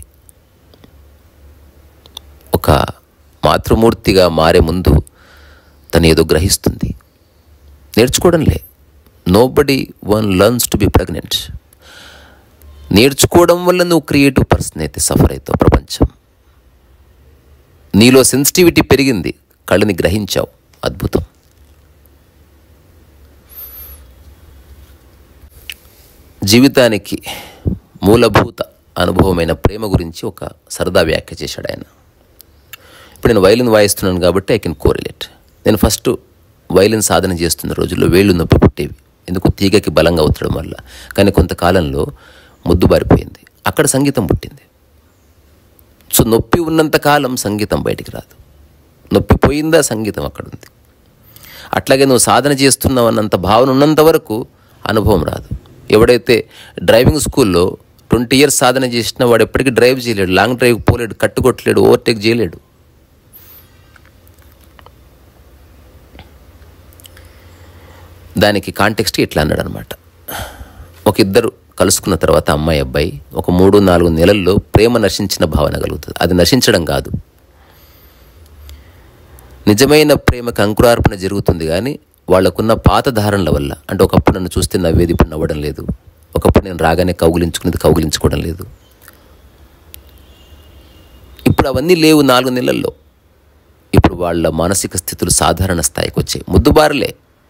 ఒక మాతృమూర్తిగా మారే ముందు తను ఏదో గ్రహిస్తుంది. నేర్చుకోవడంలే. Nobody one learns to be pregnant. నేర్చుకోవడం వల్ల నువ్వు క్రియేటివ్ పర్సన్ అయితే సఫర్ అవుతావు. ప్రపంచం నీలో సెన్సిటివిటీ పెరిగింది, కళ్ళని గ్రహించావు, అద్భుతం. జీవితానికి మూలభూత అనుభవమైన ప్రేమ గురించి ఒక సరదా వ్యాఖ్య చేశాడు ఆయన. ఇప్పుడు నేను వైలిన్ వాయిస్తున్నాను కాబట్టి ఐ కెన్ కోరిలేట్. నేను ఫస్ట్ వైలిన్ సాధన చేస్తున్న రోజుల్లో వేళ్ళు నొప్పి పుట్టేవి, ఎందుకు తీగకి బలంగా అవుతడం వల్ల. కానీ కొంతకాలంలో ముద్దు బారిపోయింది, అక్కడ సంగీతం పుట్టింది. సో నొప్పి ఉన్నంతకాలం సంగీతం బయటికి రాదు, నొప్పి పోయిందా సంగీతం అక్కడ ఉంది. అట్లాగే నువ్వు సాధన చేస్తున్నావు అన్నంత భావన ఉన్నంత వరకు అనుభవం రాదు. ఎవడైతే డ్రైవింగ్ స్కూల్లో 20 years సాధన చేసినా వాడు ఎప్పటికీ డ్రైవ్ చేయలేడు, లాంగ్ డ్రైవ్ పోలేడు, కట్టుకొట్టలేడు, ఓవర్టేక్ చేయలేడు. దానికి కాంటెక్స్ట్ ఇట్లా అన్నాడు అనమాట. ఒక ఇద్దరు కలుసుకున్న తర్వాత అమ్మాయి అబ్బాయి ఒక 3-4 నెలల్లో ప్రేమ నశించిన భావన కలుగుతుంది. అది నశించడం కాదు, నిజమైన ప్రేమకు అంకురార్పణ జరుగుతుంది. కానీ వాళ్ళకున్న పాత ధారణల వల్ల, అంటే ఒకప్పుడు నన్ను చూస్తే నవ్వేది ఇప్పుడు నవ్వడం లేదు, ఒకప్పుడు నేను రాగానే కౌగిలించుకునేది కౌగిలించుకోవడం లేదు, ఇప్పుడు అవన్నీ లేవు 4 నెలల్లో. ఇప్పుడు వాళ్ళ మానసిక స్థితులు సాధారణ స్థాయికి వచ్చాయి. ముద్దుబారలే,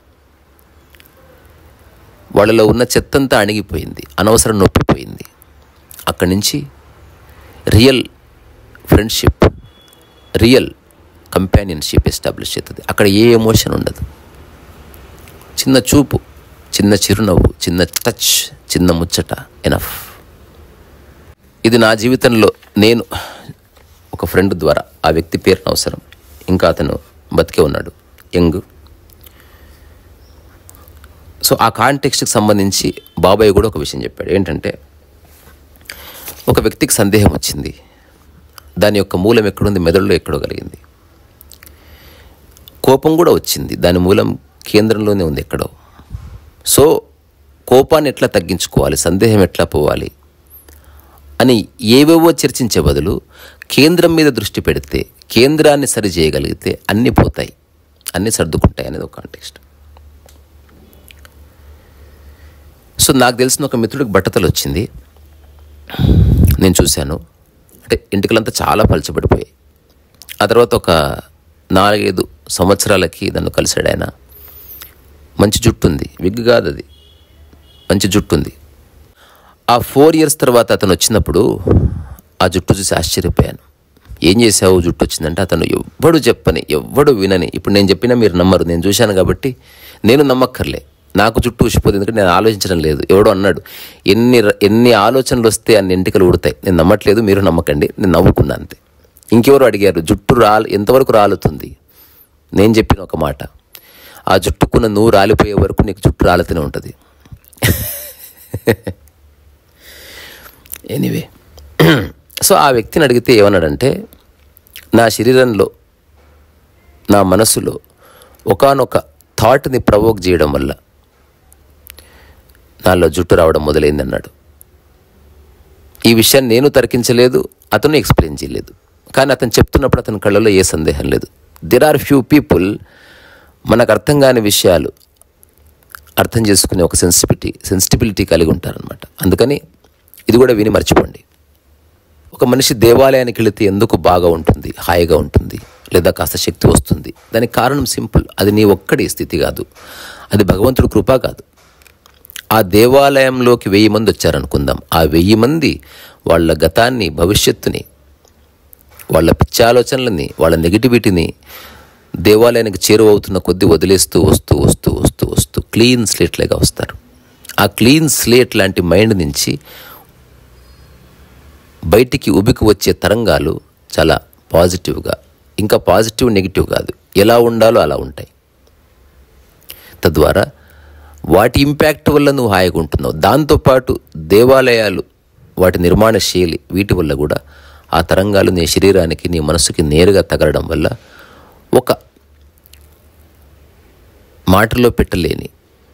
వాళ్ళలో ఉన్న చెత్తంతా అణిగిపోయింది, అనవసరం నొప్పిపోయింది. అక్కడి నుంచి real friendship, real companionship establish అవుతుంది. అక్కడ ఏ ఎమోషన్ ఉండదు. చిన్న చూపు, చిన్న చిరునవ్వు, చిన్న టచ్, చిన్న ముచ్చట ఎనఫ్. ఇది నా జీవితంలో నేను ఒక ఫ్రెండ్ ద్వారా, ఆ వ్యక్తి పేరు అవసరం, ఇంకా అతను బతికే ఉన్నాడు, యంగ్. సో ఆ కాంటెక్స్ట్కి సంబంధించి బాబాయ్ కూడా ఒక విషయం చెప్పాడు. ఏంటంటే, ఒక వ్యక్తికి సందేహం వచ్చింది, దాని యొక్క మూలం ఎక్కడుంది, మెదడులో ఎక్కడో కలిగింది. కోపం కూడా వచ్చింది, దాని మూలం కేంద్రంలోనే ఉంది ఎక్కడో. సో కోపాన్ని ఎట్లా తగ్గించుకోవాలి, సందేహం ఎట్లా పోవాలి అని ఏవేవో చర్చించే బదులు కేంద్రం మీద దృష్టి పెడితే, కేంద్రాన్ని సరి చేయగలిగితే అన్నీ పోతాయి, అన్నీ సర్దుకుంటాయి అనేది ఒక కాంటెక్స్ట్. సో నాకు తెలిసిన ఒక మిత్రుడికి బట్టతలు వచ్చింది. నేను చూశాను. అంటే ఇంటికలంతా చాలా పలచబడిపోయాయి. ఆ తర్వాత ఒక 4-5 సంవత్సరాలకి నన్ను కలిశాడు ఆయన. మంచి జుట్టు ఉంది, విగ్ కాదు అది, మంచి జుట్టు ఉంది. ఆ 4 years తర్వాత అతను వచ్చినప్పుడు ఆ జుట్టు చూసి ఆశ్చర్యపోయాను. ఏం చేసావు జుట్టు వచ్చిందంటే, అతను ఎవ్వడు చెప్పని, ఎవ్వడు వినని, ఇప్పుడు నేను చెప్పినా మీరు నమ్మరు, నేను చూశాను కాబట్టి నేను నమ్మక్కర్లే, నాకు జుట్టు ఊసిపోతుంది, ఎందుకంటే నేను ఆలోచించడం లేదు. ఎవడో అన్నాడు, ఎన్ని ఆలోచనలు వస్తే అన్ని ఎంటికలు ఊడతాయి. నేను నమ్మట్లేదు, మీరు నమ్మకండి, నేను నవ్వుకున్నా అంతే. ఇంకెవరు అడిగారు, జుట్టు ఎంతవరకు రాలుతుంది? నేను చెప్పిన ఒక మాట, ఆ జుట్టుకున్న నువ్వు రాలిపోయే వరకు నీకు జుట్టు రాలుతూనే ఉంటుంది. ఎనీవే, సో ఆ వ్యక్తిని అడిగితే ఏమన్నాడంటే, నా శరీరంలో, నా మనసులో ఒకానొక థాట్ని ప్రవోక్ చేయడం వల్ల నాలో జుట్టు రావడం మొదలైంది అన్నాడు. ఈ విషయాన్ని నేను తర్కించలేదు, అతను ఎక్స్ప్లెయిన్ చేయలేదు. కానీ అతను చెప్తున్నప్పుడు అతని కళ్ళలో ఏ సందేహం లేదు. దెర్ ఆర్ ఫ్యూ పీపుల్ మనకు అర్థం కాని విషయాలు అర్థం చేసుకునే ఒక సెన్సిటిబిలిటీ కలిగి ఉంటారనమాట. అందుకని ఇది కూడా విని మర్చిపోండి. ఒక మనిషి దేవాలయానికి వెళితే ఎందుకు బాగా ఉంటుంది, హాయిగా ఉంటుంది, లేదా కాస్త శక్తి వస్తుంది? దానికి కారణం సింపుల్. అది నీ ఒక్కడి స్థితి కాదు, అది భగవంతుడి కృప కాదు. ఆ దేవాలయంలోకి 1000 మంది వచ్చారనుకుందాం. ఆ 1000 మంది వాళ్ళ గతాన్ని, భవిష్యత్తుని, వాళ్ళ పిచ్చి ఆలోచనలని, వాళ్ళ నెగిటివిటీని దేవాలయానికి చేరువవుతున్న కొద్దీ వదిలేస్తూ వస్తూ వస్తూ వస్తూ వస్తూ క్లీన్ స్లేట్ లాగా వస్తారు. ఆ క్లీన్ స్లేట్ లాంటి మైండ్ నుంచి బయటికి ఉబికి వచ్చే తరంగాలు చాలా పాజిటివ్గా, ఇంకా పాజిటివ్ నెగిటివ్ కాదు, ఎలా ఉండాలో అలా ఉంటాయి. తద్వారా వాటి ఇంపాక్ట్ వల్ల నువ్వు హాయిగా ఉంటున్నావు. దాంతోపాటు దేవాలయాలు, వాటి నిర్మాణ శైలి, వీటి వల్ల కూడా ఆ తరంగాలు నీ శరీరానికి, నీ మనసుకి నేరుగా తగలడం వల్ల ఒక మాటలో పెట్టలేని,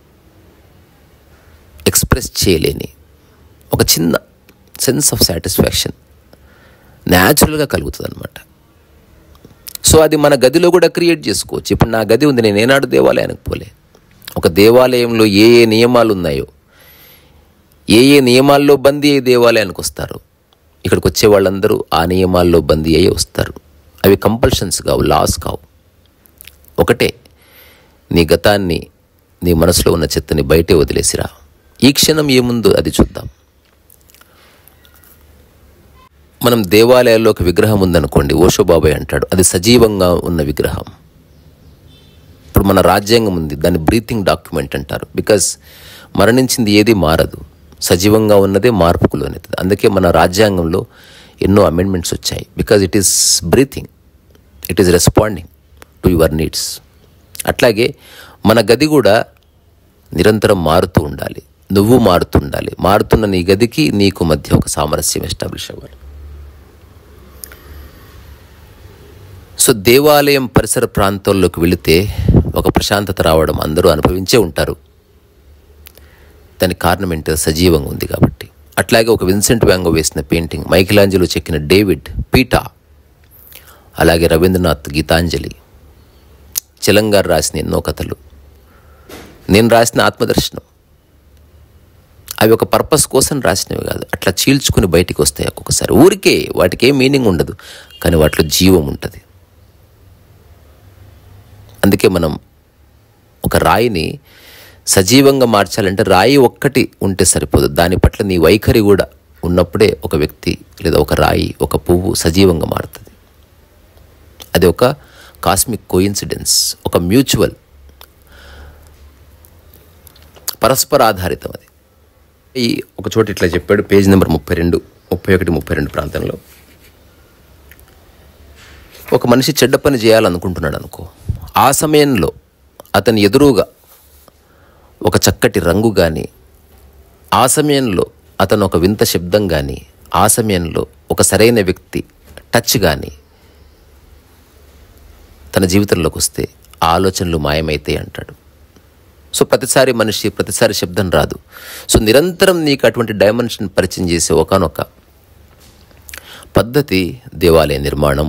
ఎక్స్ప్రెస్ చేయలేని ఒక చిన్న సెన్స్ ఆఫ్ సాటిస్ఫాక్షన్ న్యాచురల్గా కలుగుతుంది అనమాట. సో అది మన గదిలో కూడా క్రియేట్ చేసుకోవచ్చు. ఇప్పుడు నా గది ఉంది, నేను ఏనాడు దేవాలయానికి పోలే. ఒక దేవాలయంలో ఏ ఏ నియమాలు ఉన్నాయో, ఏ ఏ నియమాల్లో బందీ అయ్యి దేవాలయానికి వస్తారు, ఇక్కడికి వచ్చే వాళ్ళందరూ ఆ నియమాల్లో బందీ అయ్యి వస్తారు. అవి కంపల్షన్స్ కావు, లాస్ కావు. ఒకటే, నీ గతాన్ని, నీ మనసులో ఉన్న చెత్తని బయటే వదిలేసిరా. ఈ క్షణం ఏముందో అది చూద్దాం. మనం దేవాలయాల్లో ఒక విగ్రహం ఉందనుకోండి, ఓషో బాబాయ్ అంటాడు, అది సజీవంగా ఉన్న విగ్రహం. ఇప్పుడు మన రాజ్యాంగం ఉంది, దాన్ని బ్రీతింగ్ డాక్యుమెంట్ అంటారు. బికాజ్ మరణించింది ఏది మారదు, సజీవంగా ఉన్నదే మార్పుకు లోనవుతుంది. అందుకే మన రాజ్యాంగంలో ఎన్నో అమెండ్మెంట్స్ వచ్చాయి. Because it is breathing, it is responding to your needs. అట్లాగే మన గది కూడా నిరంతరం మారుతూ ఉండాలి, నువ్వు మారుతూ ఉండాలి. మారుతున్న నీ గదికి నీకు మధ్య ఒక సామరస్యం ఎస్టాబ్లిష్ అవ్వాలి. సో దేవాలయం పరిసర ప్రాంతాల్లోకి వెళితే ఒక ప్రశాంతత రావడం అందరూ అనుభవించే ఉంటారు. దానికి కారణం ఏంటో సజీవంగా ఉంది కాబట్టి. అట్లాగే ఒక విన్సెంట్ వ్యాంగో వేసిన పెయింటింగ్, మైకిలాంజెలో చెక్కిన డేవిడ్ పీటా, అలాగే రవీంద్రనాథ్ గీతాంజలి, చిలంగారు రాసిన ఎన్నో కథలు, నేను రాసిన ఆత్మదర్శనం, అవి ఒక పర్పస్ కోసం రాసినవి కాదు. అట్లా చీల్చుకుని బయటికి వస్తాయి ఒక్కొక్కసారి. ఊరికే వాటికి ఏం మీనింగ్ ఉండదు, కానీ వాటిలో జీవం ఉంటుంది. అందుకే మనం ఒక రాయిని సజీవంగా మార్చాలంటే రాయి ఒక్కటి ఉంటే సరిపోదు, దాని పట్ల నీ వైఖరి కూడా ఉన్నప్పుడే ఒక వ్యక్తి లేదా ఒక రాయి, ఒక పువ్వు సజీవంగా మారుతుంది. అది ఒక కాస్మిక్ కోయిన్సిడెన్స్, ఒక మ్యూచువల్, పరస్పర ఆధారితం. అది ఈ ఒక చోట ఇట్లా చెప్పాడు, పేజ్ నెంబర్ 32, 31, 32 ప్రాంతంలో. ఒక మనిషి చెడ్డ పని చేయాలనుకుంటున్నాడు అనుకో, ఆ సమయంలో అతని ఎదురుగా ఒక చక్కటి రంగు కానీ, ఆ సమయంలో అతను ఒక వింత శబ్దం కానీ, ఆ సమయంలో ఒక సరైన వ్యక్తి టచ్ కానీ తన జీవితంలోకి వస్తే ఆ ఆలోచనలు మాయమైతాయి అంటాడు. సో ప్రతిసారి శబ్దం రాదు. సో నిరంతరం నీకు అటువంటి డైమెన్షన్ పరిచయం చేసే ఒకనొక పద్ధతి దేవాలయ నిర్మాణం.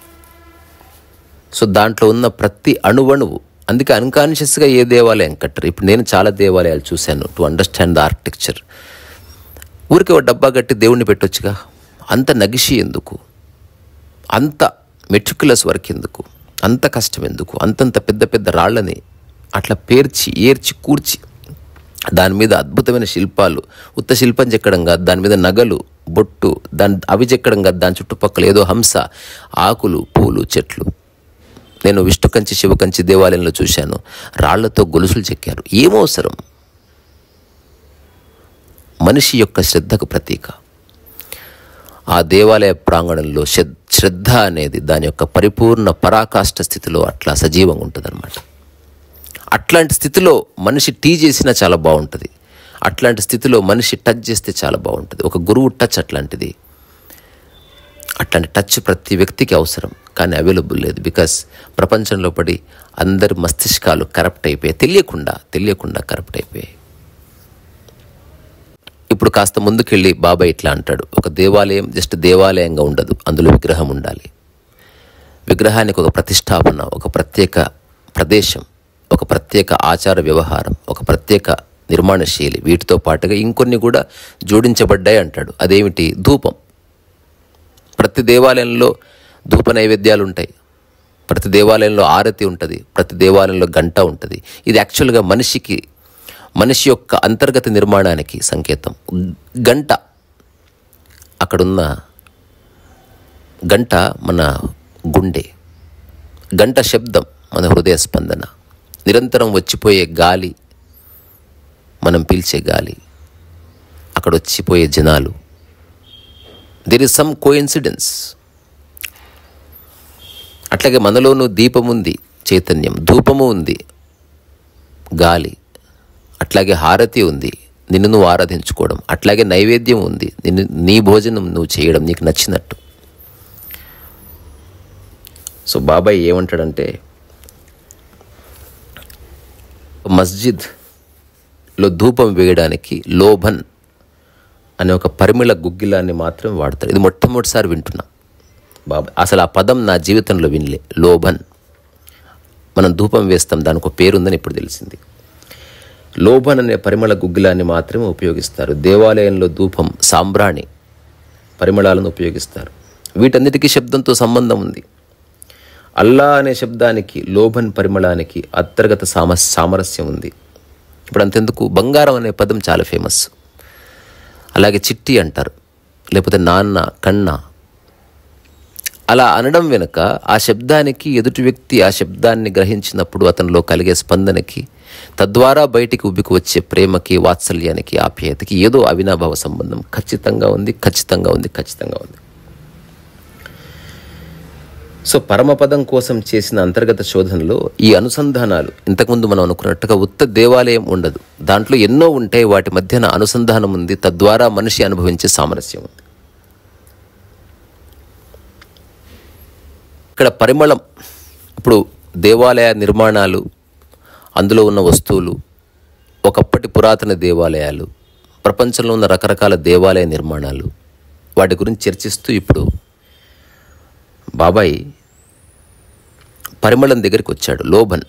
సో దాంట్లో ఉన్న ప్రతి అణువణువు, అందుకే అన్కాన్షియస్గా ఏ దేవాలయం కట్టరు. ఇప్పుడు నేను చాలా దేవాలయాలు చూశాను. టు అండర్స్టాండ్ ద ఆర్కిటెక్చర్, ఊరికే ఒక డబ్బా కట్టి దేవుణ్ణి పెట్టొచ్చుగా. అంత నగిషి ఎందుకు, అంత మెట్రికులస్ వర్క్ ఎందుకు, అంత కష్టం ఎందుకు, అంతంత పెద్ద పెద్ద రాళ్ళని అట్లా పేర్చి ఏర్చి కూర్చి దాని మీద అద్భుతమైన శిల్పాలు, ఉత్త శిల్పం చెక్కడం కాదు, దాని మీద నగలు బొట్టు అవి చెక్కడం కాదు, దాని చుట్టుపక్కల ఏదో హంస, ఆకులు, పూలు, చెట్లు. నేను విష్ణుకంచి శివకంచి దేవాలయంలో చూశాను, రాళ్లతో గొలుసులు చెక్కారు. ఏమవసరం? మనిషి యొక్క శ్రద్ధకు ప్రతీక. ఆ దేవాలయ ప్రాంగణంలో శ్రద్ధ అనేది దాని యొక్క పరిపూర్ణ పరాకాష్ఠ స్థితిలో అట్లా సజీవంగా ఉంటుందన్నమాట. అట్లాంటి స్థితిలో మనిషి టీ చేసినా చాలా బాగుంటుంది. అట్లాంటి స్థితిలో మనిషి టచ్ చేస్తే చాలా బాగుంటుంది. ఒక గురువు టచ్ అట్లాంటిది. అట్లాంటి టచ్ ప్రతి వ్యక్తికి అవసరం, కానీ అవైలబుల్ లేదు. బికాస్ ప్రపంచంలో పడి అందరి మస్తిష్కాలు కరప్ట్ అయిపోయాయి, తెలియకుండా కరప్ట్ అయిపోయాయి. ఇప్పుడు కాస్త ముందుకెళ్ళి బాబాయ్ ఇట్లా అంటాడు, ఒక దేవాలయం జస్ట్ దేవాలయంగా ఉండదు, అందులో విగ్రహం ఉండాలి. విగ్రహానికి ఒక ప్రతిష్టాపన, ఒక ప్రత్యేక ప్రదేశం, ఒక ప్రత్యేక ఆచార వ్యవహారం, ఒక ప్రత్యేక నిర్మాణ శైలి, వీటితో పాటుగా ఇంకొన్ని కూడా జోడించబడ్డాయి అంటాడు. అదేమిటి? ధూపం. ప్రతి దేవాలయంలో ధూప నైవేద్యాలు ఉంటాయి, ప్రతి దేవాలయంలో ఆరతి ఉంటుంది, ప్రతి దేవాలయంలో గంట ఉంటుంది. ఇది యాక్చువల్గా మనిషి యొక్క అంతర్గత నిర్మాణానికి సంకేతం. గంట, అక్కడున్న గంట మన గుండె, గంట శబ్దం మన హృదయ స్పందన, నిరంతరం వచ్చిపోయే గాలి, మనం పీల్చే గాలి, అక్కడ వచ్చిపోయే జనాలు. There is some coincidence. అట్లాగే మనలోనూ దీపం ఉంది, చైతన్యం, ధూపము ఉంది, గాలి. అట్లాగే హారతి ఉంది, నిన్ను నువ్వు ఆరాధించుకోవడం. అట్లాగే నైవేద్యం ఉంది, నీ భోజనం నువ్వు చేయడం నీకు నచ్చినట్టు. సో బాబాయ్ ఏమంటాడంటే, మస్జిద్లో ధూపం వేయడానికి లోభన్ అనే ఒక పరిమళ గుగ్గిలాన్ని మాత్రం వాడతాడు. ఇది మొట్టమొదటిసారి వింటున్నా బాబాయ్. అసలు ఆ పదం నా జీవితంలో వినలే. లోభన్, మనం ధూపం వేస్తాం, దానికి ఒక పేరుందని ఇప్పుడు తెలిసింది. లోభన్ అనే పరిమళ గుగ్గిలాన్ని మాత్రమే ఉపయోగిస్తారు. దేవాలయంలో ధూపం, సాంబ్రాణి పరిమళాలను ఉపయోగిస్తారు. వీటన్నిటికీ శబ్దంతో సంబంధం ఉంది. అల్లా అనే శబ్దానికి, లోభన్ పరిమళానికి అంతర్గత సామరస్యం ఉంది. ఇప్పుడు అంతెందుకు, బంగారం అనే పదం చాలా ఫేమస్. అలాగే చిట్టి అంటారు, లేకపోతే నాన్న, కన్న. అలా అనడం వెనుక ఆ శబ్దానికి, ఎదుటి వ్యక్తి ఆ శబ్దాన్ని గ్రహించినప్పుడు అతనిలో కలిగే స్పందనకి, తద్వారా బయటికి ఉబ్బికి వచ్చే ప్రేమకి, వాత్సల్యానికి, ఆప్యాయతకి ఏదో అవినాభావ సంబంధం ఖచ్చితంగా ఉంది. సో పరమపదం కోసం చేసిన అంతర్గత శోధనలో ఈ అనుసంధానాలు, ఇంతకుముందు మనం అనుకున్నట్టుగా ఉత్త దేవాలయం ఉండదు, దాంట్లో ఎన్నో ఉంటాయి. వాటి మధ్యన అనుసంధానం ఉంది, తద్వారా మనిషి అనుభవించే సామరస్యం ఉంది. ఇక్కడ పరిమళం, ఇప్పుడు దేవాలయ నిర్మాణాలు, అందులో ఉన్న వస్తువులు, ఒకప్పటి పురాతన దేవాలయాలు, ప్రపంచంలో ఉన్న రకరకాల దేవాలయ నిర్మాణాలు, వాటి గురించి చర్చిస్తూ ఇప్పుడు బాబాయ్ పరిమళం దగ్గరికి వచ్చాడు. లోభన్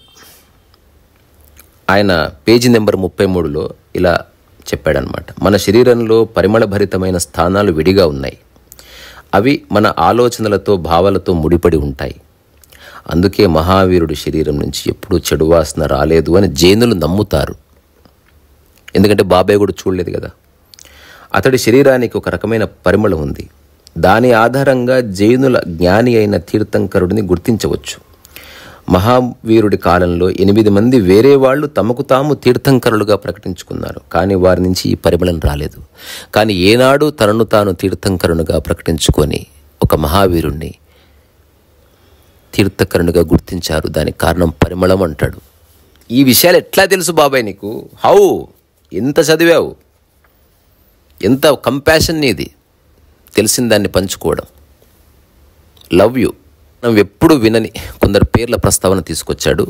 ఆయన పేజీ నెంబర్ 33లో ఇలా చెప్పాడనమాట. మన శరీరంలో పరిమళభరితమైన స్థానాలు విడిగా ఉన్నాయి. అవి మన ఆలోచనలతో, భావాలతో ముడిపడి ఉంటాయి. అందుకే మహావీరుడి శరీరం నుంచి ఎప్పుడూ చెడు వాసన రాలేదు అని జైనులు నమ్ముతారు. ఎందుకంటే బాబాయ్ కూడా చూడలేదు కదా. అతడి శరీరానికి ఒక రకమైన పరిమళం ఉంది. దాని ఆధారంగా జైనుల జ్ఞాని అయిన తీర్థంకరుడిని గుర్తించవచ్చు. మహావీరుడి కాలంలో 8 మంది వేరే వాళ్ళు తమకు తాము తీర్థంకరులుగా ప్రకటించుకున్నారు, కానీ వారి నుంచి ఈ పరిమళం రాలేదు. కానీ ఏనాడు తనను తాను తీర్థంకరునిగా ప్రకటించుకొని ఒక మహావీరుణ్ణి తీర్థకరునిగా గుర్తించారు. దానికి కారణం పరిమళం అంటాడు. ఈ విషయాలు ఎట్లా తెలుసు బాబాయ్ నీకు? హౌ? ఎంత చదివావు? ఎంత కంపాషన్ నీది? తెలిసిన దాన్ని పంచుకోవడం. Love you. మనం ఎప్పుడు వినని కొందరు పేర్ల ప్రస్తావన తీసుకొచ్చాడు.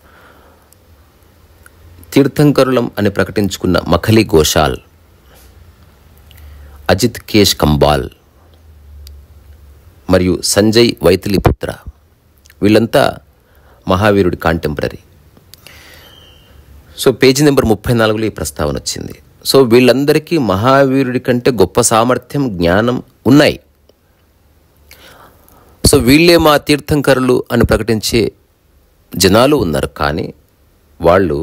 తీర్థంకరులం అని ప్రకటించుకున్న మఖలి ఘోషాల్, అజిత్ కేష్ కంబాల్, మరియు సంజయ్ వైతిలిపుత్ర, వీళ్ళంతా మహావీరుడి కాంటెంపరీ. సో పేజీ నెంబర్ 34లో ఈ ప్రస్తావన వచ్చింది. సో వీళ్ళందరికీ మహావీరుడి కంటే గొప్ప సామర్థ్యం, జ్ఞానం ఉన్నాయి. సో వీళ్ళే మా తీర్థంకరులు అని ప్రకటించే జనాలు ఉన్నారు, కానీ వాళ్ళు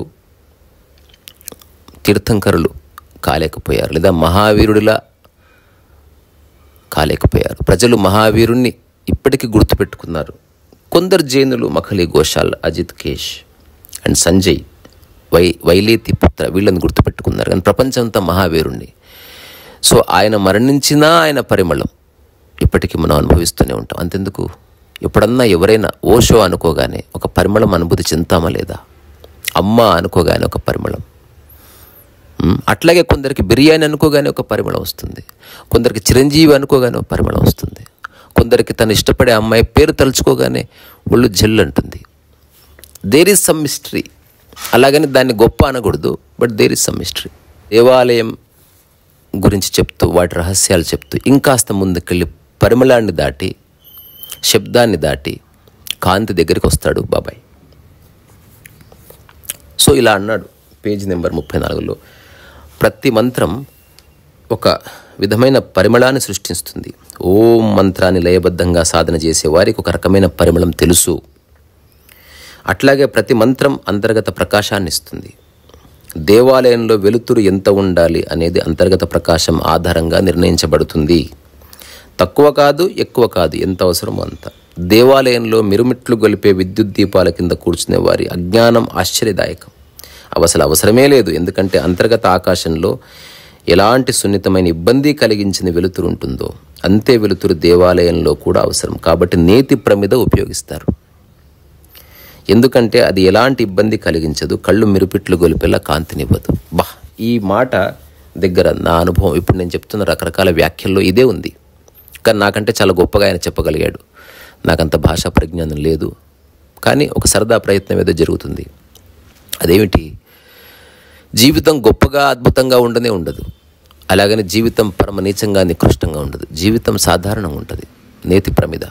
తీర్థంకరులు కాలేకపోయారు, లేదా మహావీరుడిలా కాలేకపోయారు. ప్రజలు మహావీరుణ్ణి ఇప్పటికీ గుర్తుపెట్టుకున్నారు. కొందరు జైనులు మఖలి ఘోషాల్, అజిత్ కేష్ అండ్ సంజయ్ వైలేతి పుత్ర వీళ్ళని గుర్తుపెట్టుకున్నారు, కానీ ప్రపంచమంతా మహావీరుణ్ణి. సో ఆయన మరణించినా ఆయన పరిమళం ఇప్పటికీ మనం అనుభవిస్తూనే ఉంటాం. అంతెందుకు, ఎప్పుడన్నా ఎవరైనా ఓషో అనుకోగానే ఒక పరిమళం అనుభూతి చెందుతామా లేదా? అమ్మ అనుకోగానే ఒక పరిమళం. అట్లాగే కొందరికి బిర్యానీ అనుకోగానే ఒక పరిమళం వస్తుంది, కొందరికి చిరంజీవి అనుకోగానే ఒక పరిమళం వస్తుంది, కొందరికి తను ఇష్టపడే అమ్మాయి పేరు తలుచుకోగానే ఒళ్ళు జెల్ అంటుంది. There is some mystery. అలాగని దాన్ని గొప్ప అనకూడదు, but there is some mystery. దేవాలయం గురించి చెప్తూ, వాటి రహస్యాలు చెప్తూ ఇంకాస్త ముందుకెళ్ళి పరిమళాన్ని దాటి, శబ్దాన్ని దాటి కాంతి దగ్గరికి వస్తాడు బాబాయ్. సో ఇలా అన్నాడు పేజీ నెంబర్ 34లో. ప్రతి మంత్రం ఒక విధమైన పరిమళాన్ని సృష్టిస్తుంది. ఓం మంత్రాన్ని లయబద్ధంగా సాధన చేసే వారికి ఒక రకమైన పరిమళం తెలుసు. అట్లాగే ప్రతి మంత్రం అంతర్గత ప్రకాశాన్ని ఇస్తుంది. దేవాలయంలో వెలుతురు ఎంత ఉండాలి అనేది అంతర్గత ప్రకాశం ఆధారంగా నిర్ణయించబడుతుంది. తక్కువ కాదు, ఎక్కువ కాదు, ఎంత అవసరమో అంత. దేవాలయంలో మిరుమిట్లు గొలిపే విద్యుత్ దీపాల కింద కూర్చునే వారి అజ్ఞానం ఆశ్చర్యదాయకం. అసలు అవసరమే లేదు, ఎందుకంటే అంతర్గత ఆకాశంలో ఎలాంటి సున్నితమైన ఇబ్బంది కలిగించిన వెలుతురు ఉంటుందో అంతే వెలుతురు దేవాలయంలో కూడా అవసరం. కాబట్టి నేతి ప్రమిద ఉపయోగిస్తారు, ఎందుకంటే అది ఎలాంటి ఇబ్బంది కలిగించదు, కళ్ళు మిరుపిట్లు గొలిపేలా కాంతినివ్వదు. ఈ మాట దగ్గర నా అనుభవం, ఇప్పుడు నేను చెప్తున్న రకరకాల వ్యాఖ్యల్లో ఇదే ఉంది. కానీ నాకంటే చాలా గొప్పగా ఆయన చెప్పగలిగాడు. నాకంత భాషా పరిజ్ఞానం లేదు, కానీ ఒక సరదా ప్రయత్నం ఏదో జరుగుతుంది. అదేమిటి, జీవితం గొప్పగా అద్భుతంగా ఉండనే ఉండదు, అలాగని జీవితం పరమ నీచంగా నికృష్టంగా ఉండదు. జీవితం సాధారణంగా ఉంటుంది. నేతి ప్రమిద.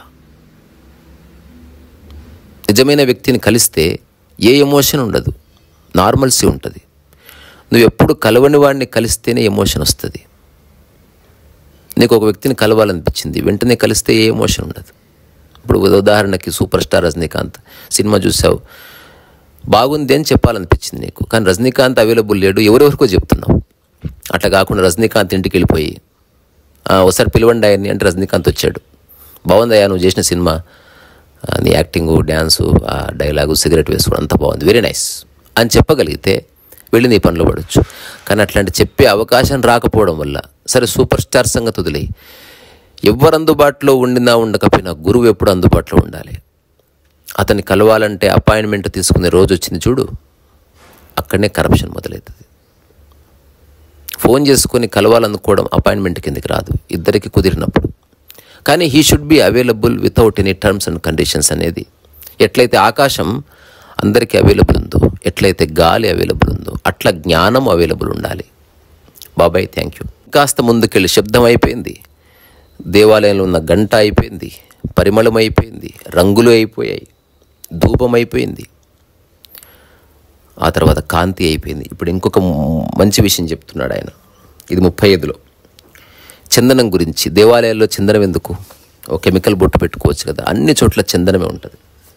నిజమైన వ్యక్తిని కలిస్తే ఏ ఎమోషన్ ఉండదు, నార్మల్సీ ఉంటుంది. నువ్వు ఎప్పుడు కలవని వాడిని కలిస్తేనే ఎమోషన్ వస్తుంది. నీకు ఒక వ్యక్తిని కలవాలనిపించింది, వెంటనే కలిస్తే ఏ ఎమోషన్ ఉండదు. ఇప్పుడు ఉదాహరణకి సూపర్ స్టార్ రజనీకాంత్ సినిమా చూసావు, బాగుంది అని చెప్పాలనిపించింది నీకు, కానీ రజనీకాంత్ అవైలబుల్ లేడు, ఎవరెవరికో చెప్తున్నావు. అట్లా కాకుండా రజనీకాంత్ ఇంటికి వెళ్ళిపోయి ఒకసారి పిలవండి ఆయన్ని అంటే రజనీకాంత్ వచ్చాడు, బాగుందయ్యా నువ్వు చేసిన సినిమా, నీ యాక్టింగు, డ్యాన్సు, ఆ డైలాగు, సిగరెట్ వేసుకోవడం అంతా బాగుంది, వెరీ నైస్ అని చెప్పగలిగితే వెళ్ళి నీ పనిలో పడవచ్చు. కానీ అట్లాంటి చెప్పే అవకాశం రాకపోవడం వల్ల, సరే సూపర్ స్టార్ సంగతి వదిలేయి, ఎవరు అందుబాటులో ఉండినా ఉండకపోయినా గురువు ఎప్పుడు అందుబాటులో ఉండాలి. అతన్ని కలవాలంటే అపాయింట్మెంట్ తీసుకునే రోజు వచ్చింది చూడు, అక్కడనే కరప్షన్ మొదలవుతుంది. ఫోన్ చేసుకొని కలవాలనుకోవడం అపాయింట్మెంట్ కిందకి రాదు, ఇద్దరికి కుదిరినప్పుడు. కానీ he should be available without any terms and conditions అనేది. ఎట్లయితే ఆకాశం అందరికీ అవైలబుల్ ఉందో, ఎట్లయితే గాలి అవైలబుల్ ఉందో, అట్లా జ్ఞానం అవైలబుల్ ఉండాలి. బాబాయ్ థ్యాంక్ యూ. కాస్త ముందుకెళ్ళి శబ్దం అయిపోయింది, దేవాలయంలో ఉన్న గంట అయిపోయింది, పరిమళం అయిపోయింది, రంగులు అయిపోయాయి, ధూపం అయిపోయింది, ఆ తర్వాత కాంతి అయిపోయింది. ఇప్పుడు ఇంకొక మంచి విషయం చెప్తున్నాడు ఆయన, ఇది 35లో. చందనం గురించి. దేవాలయాల్లో చందనం ఎందుకు? ఒక కెమికల్ బొట్టు పెట్టుకోవచ్చు కదా, అన్ని చోట్ల చందనమే ఉంటుంది.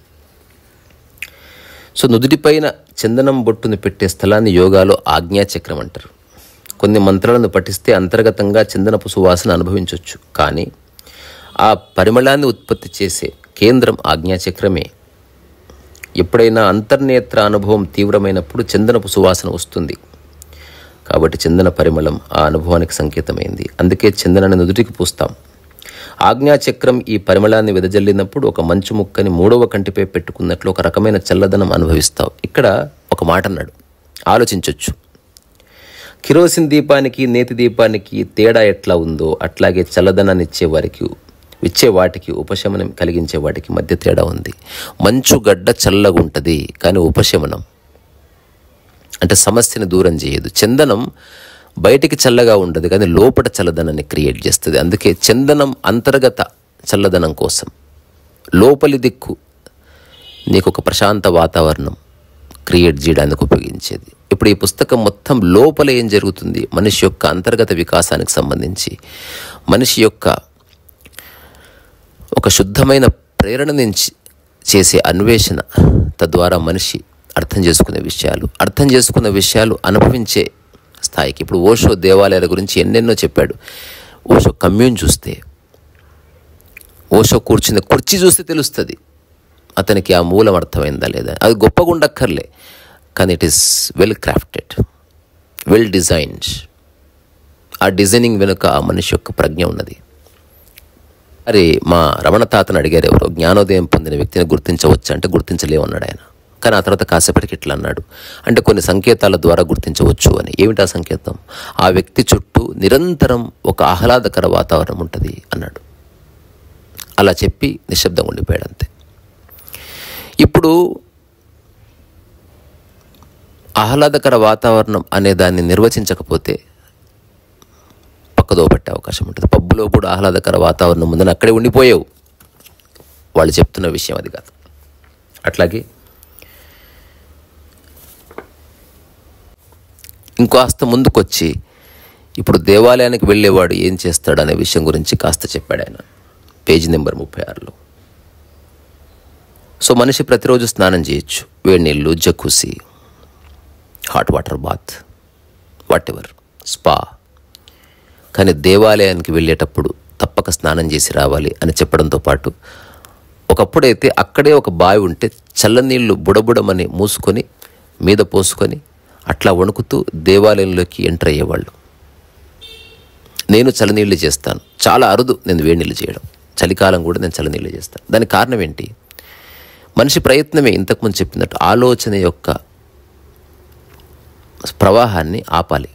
సో నుదుటిపైన చందనం బొట్టును పెట్టే స్థలాన్ని యోగాలో ఆజ్ఞాచక్రం అంటారు. కొన్ని మంత్రాలను పఠిస్తే అంతర్గతంగా చందనపు సువాసన అనుభవించవచ్చు, కానీ ఆ పరిమళాన్ని ఉత్పత్తి చేసే కేంద్రం ఆజ్ఞాచక్రమే. ఎప్పుడైనా అంతర్నేత్ర అనుభవం తీవ్రమైనప్పుడు చందనపు సువాసన వస్తుంది. కాబట్టి చందన పరిమళం ఆ అనుభవానికి సంకేతమైంది. అందుకే చందనాన్ని నుదుటికి పూస్తాం. ఆజ్ఞాచక్రం ఈ పరిమళాన్ని వెదజల్లినప్పుడు ఒక మంచు ముక్కని 3వ కంటిపై పెట్టుకున్నట్లు ఒక రకమైన చల్లదనం అనుభవిస్తావు. ఇక్కడ ఒక మాట అన్నాడు, ఆలోచించవచ్చు. కిరోసిన్ దీపానికి నేతి దీపానికి తేడా ఎట్లా ఉందో అట్లాగే చల్లదనాన్ని ఇచ్చే వాటికి ఉపశమనం కలిగించే వాటికి మధ్య తేడా ఉంది. మంచుగడ్డ చల్లగా ఉంటుంది, కానీ ఉపశమనం అంటే సమస్యని దూరం చేయదు. చందనం బయటికి చల్లగా ఉండదు, కానీ లోపల చల్లదనాన్ని క్రియేట్ చేస్తుంది. అందుకే చందనం అంతర్గత చల్లదనం కోసం, లోపలి దిక్కు నీకు ఒక ప్రశాంత వాతావరణం క్రియేట్ చేయడానికి ఉపయోగించేది. ఇప్పుడు ఈ పుస్తకం మొత్తం లోపల ఏం జరుగుతుంది, మనిషి యొక్క అంతర్గత వికాసానికి సంబంధించి, మనిషి యొక్క ఒక శుద్ధమైన ప్రేరణ నుంచి చేసే అన్వేషణ, తద్వారా మనిషి అర్థం చేసుకున్న విషయాలు అనుభవించే స్థాయికి. ఇప్పుడు ఓషో దేవాలయాల గురించి ఎన్నెన్నో చెప్పాడు. ఓషో కమ్యూన్ చూస్తే, ఓషో కూర్చున్న కుర్చీ చూస్తే తెలుస్తుంది అతనికి ఆ మూలం అర్థమైందా లేదా. అది గొప్పగా ఉండక్కర్లే, కానీ it is well crafted, well designed. ఆ డిజైనింగ్ వెనుక ఆ మనిషి యొక్క ప్రజ్ఞ ఉన్నది. అరే, మా రమణ తాతను అడిగారు ఎవరో, జ్ఞానోదయం పొందిన వ్యక్తిని గుర్తించవచ్చు అంటే గుర్తించలేమన్నాడు ఆయన. కానీ ఆ తర్వాత కాసేపటికి ఇట్లా అన్నాడు, అంటే కొన్ని సంకేతాల ద్వారా గుర్తించవచ్చు అని. ఏమిటా సంకేతం? ఆ వ్యక్తి చుట్టూ నిరంతరం ఒక ఆహ్లాదకర వాతావరణం ఉంటుంది అన్నాడు. అలా చెప్పి నిశ్శబ్దంగా ఉండిపోయాడు అంతే. ఇప్పుడు ఆహ్లాదకర వాతావరణం అనే దాన్ని నిర్వచించకపోతే పక్కదో పట్టే అవకాశం ఉంటుంది. పబ్బులో కూడా ఆహ్లాదకర వాతావరణం ఉందని అక్కడే ఉండిపోయావు. వాళ్ళు చెప్తున్న విషయం అది కాదు. అట్లాగే ఇంకాస్త ముందుకొచ్చి ఇప్పుడు దేవాలయానికి వెళ్ళేవాడు ఏం చేస్తాడు అనే విషయం గురించి కాస్త చెప్పాడు ఆయన, పేజీ నెంబర్ 36లో. సో మనిషి ప్రతిరోజు స్నానం చేయొచ్చు, వేడి నీళ్ళు, jacuzzi, hot water bath, whatever, spa. కానీ దేవాలయానికి వెళ్ళేటప్పుడు తప్పక స్నానం చేసి రావాలి అని చెప్పడంతో పాటు, ఒకప్పుడైతే అక్కడే ఒక బావి ఉంటే చల్లనీళ్ళు బుడబుడమని మూసుకొని మీద పోసుకొని అట్లా వణుకుతూ దేవాలయంలోకి ఎంటర్ అయ్యేవాళ్ళు. నేను చల్లనీళ్ళు చేస్తాను, చాలా అరుదు నేను వేడి నీళ్ళు చేయడం, చలికాలం కూడా నేను చల్లనీళ్ళు చేస్తాను. దానికి కారణం ఏంటి? మనిషి ప్రయత్నమే ఇంతకుముందు చెప్పినట్టు ఆలోచన యొక్క ప్రవాహాన్ని ఆపాలి.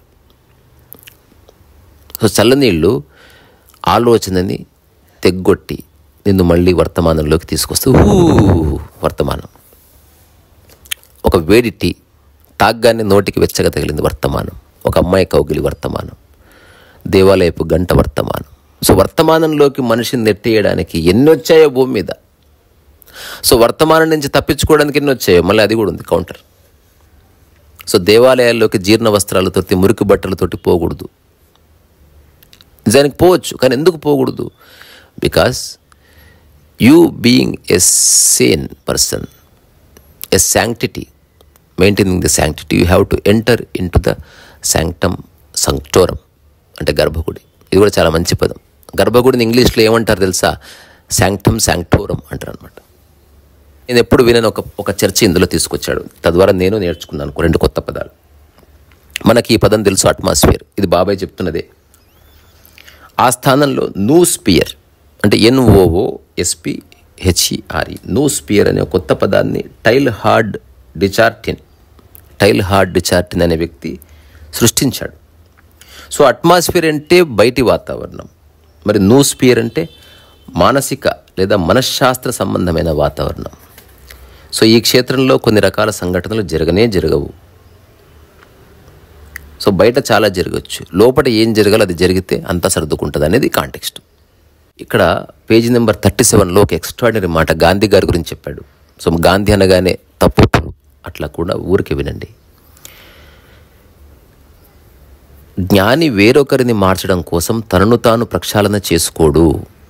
సో చల్లనీళ్ళు ఆలోచనని తెగ్గొట్టి నిన్ను మళ్ళీ వర్తమానంలోకి తీసుకొస్తూ వర్తమానం. ఒక వేడి టీ తాగ్గానే నోటికి వెచ్చగా తగిలింది వర్తమానం. ఒక అమ్మాయి కౌగిలి వర్తమానం. దేవాలయపు గంట వర్తమానం. సో వర్తమానంలోకి మనిషిని నెట్టేయడానికి ఎన్ని వచ్చాయో భూమి మీద. సో వర్తమానం నుంచి తప్పించుకోవడానికి ఎన్ని వచ్చాయో మళ్ళీ అది కూడా ఉంది కౌంటర్. సో దేవాలయాల్లోకి జీర్ణ వస్త్రాలతోటి, మురికి బట్టలతోటి పోకూడదు. నిజానికి పోవచ్చు, కానీ ఎందుకు పోకూడదు? Because you being a sane person, a sanctity, maintaining the sanctity, you have to enter into the sanctum sanctorum, అంటే గర్భగుడి. ఇది కూడా చాలా మంచి పదం. గర్భగుడిని ఇంగ్లీష్లో ఏమంటారు తెలుసా? శాంక్టమ్ శాంక్టోరం అంటారు అనమాట. నేను ఎప్పుడు వినని ఒక చర్చ ఇందులో తీసుకొచ్చాడు. తద్వారా నేను నేర్చుకున్నాను 2 కొత్త పదాలు. మనకి ఈ పదం తెలుసు, అట్మాస్ఫియర్. ఇది బాబాయ్ చెప్తున్నదే. ఆ స్థానంలో నూస్పియర్ అంటే NOOSPHERE, నూస్పియర్ అనే కొత్త పదాన్ని టైల్హార్డ్ డిచార్టిన్ అనే వ్యక్తి సృష్టించాడు. సో అట్మాస్ఫియర్ అంటే బయటి వాతావరణం, మరి నూస్పియర్ అంటే మానసిక లేదా మనశ్శాస్త్ర సంబంధమైన వాతావరణం. సో ఈ క్షేత్రంలో కొన్ని రకాల సంఘటనలు జరగవు. సో బయట చాలా జరగచ్చు, లోపల ఏం జరగాలో అది జరిగితే అంతా సర్దుకుంటుంది అనేది కాంటెక్స్ట్. ఇక్కడ పేజీ నెంబర్ 37లో ఒక ఎక్స్ట్రాడినరీ మాట గాంధీ గారి గురించి చెప్పాడు. సో గాంధీ అనగానే తప్పు అట్లా కూడా ఊరికే వినండి. జ్ఞాని వేరొకరిని మార్చడం కోసం తనను తాను ప్రక్షాళన చేసుకోడు.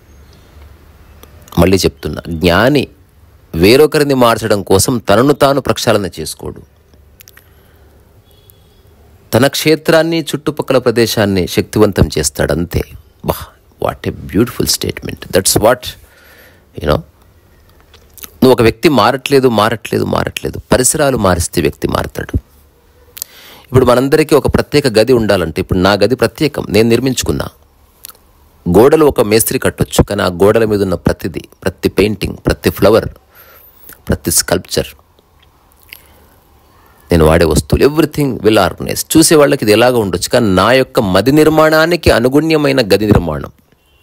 మళ్ళీ చెప్తున్నా, జ్ఞాని వేరొకరిని మార్చడం కోసం తనను తాను ప్రక్షాళన చేసుకోడు. తన క్షేత్రాన్ని, చుట్టుపక్కల ప్రదేశాన్ని శక్తివంతం చేస్తాడంతే. What a beautiful statement. That's what నువ్వు ఒక వ్యక్తి మారట్లేదు, పరిసరాలు మారిస్తే వ్యక్తి మారతాడు. ఇప్పుడు మనందరికీ ఒక ప్రత్యేక గది ఉండాలంటే, ఇప్పుడు నా గది ప్రత్యేకం, నేను నిర్మించుకున్నా. గోడలు ఒక మేస్త్రి కట్టొచ్చు, కానీ ఆ గోడల మీద ఉన్న ప్రతి పెయింటింగ్, ప్రతి ఫ్లవర్, ప్రతి స్కల్ప్చర్, నేను వాడే వస్తువులు, ఎవ్రీథింగ్ విల్ ఆర్గనైజ్. చూసే వాళ్ళకి ఇది ఎలాగ ఉండొచ్చు, కానీ నా యొక్క మది నిర్మాణానికి అనుగుణ్యమైన గది నిర్మాణం.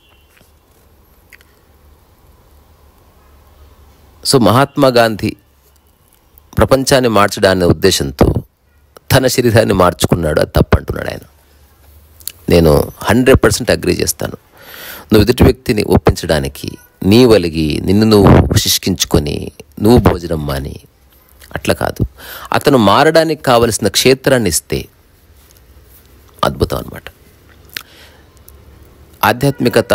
సో మహాత్మా గాంధీ ప్రపంచాన్ని మార్చడానే ఉద్దేశంతో తన శరీరాన్ని మార్చుకున్నాడు. అది తప్పంటున్నాడు ఆయన. నేను 100% అగ్రీ చేస్తాను. నువ్వు ఎదుటి వ్యక్తిని ఒప్పించడానికి నీ వలిగి నిన్ను నువ్వు శుష్కించుకొని నువ్వు భోజనం మాని, అట్లా కాదు. అతను మారడానికి కావలసిన క్షేత్రాన్ని ఇస్తే అద్భుతం అన్నమాట. ఆధ్యాత్మికత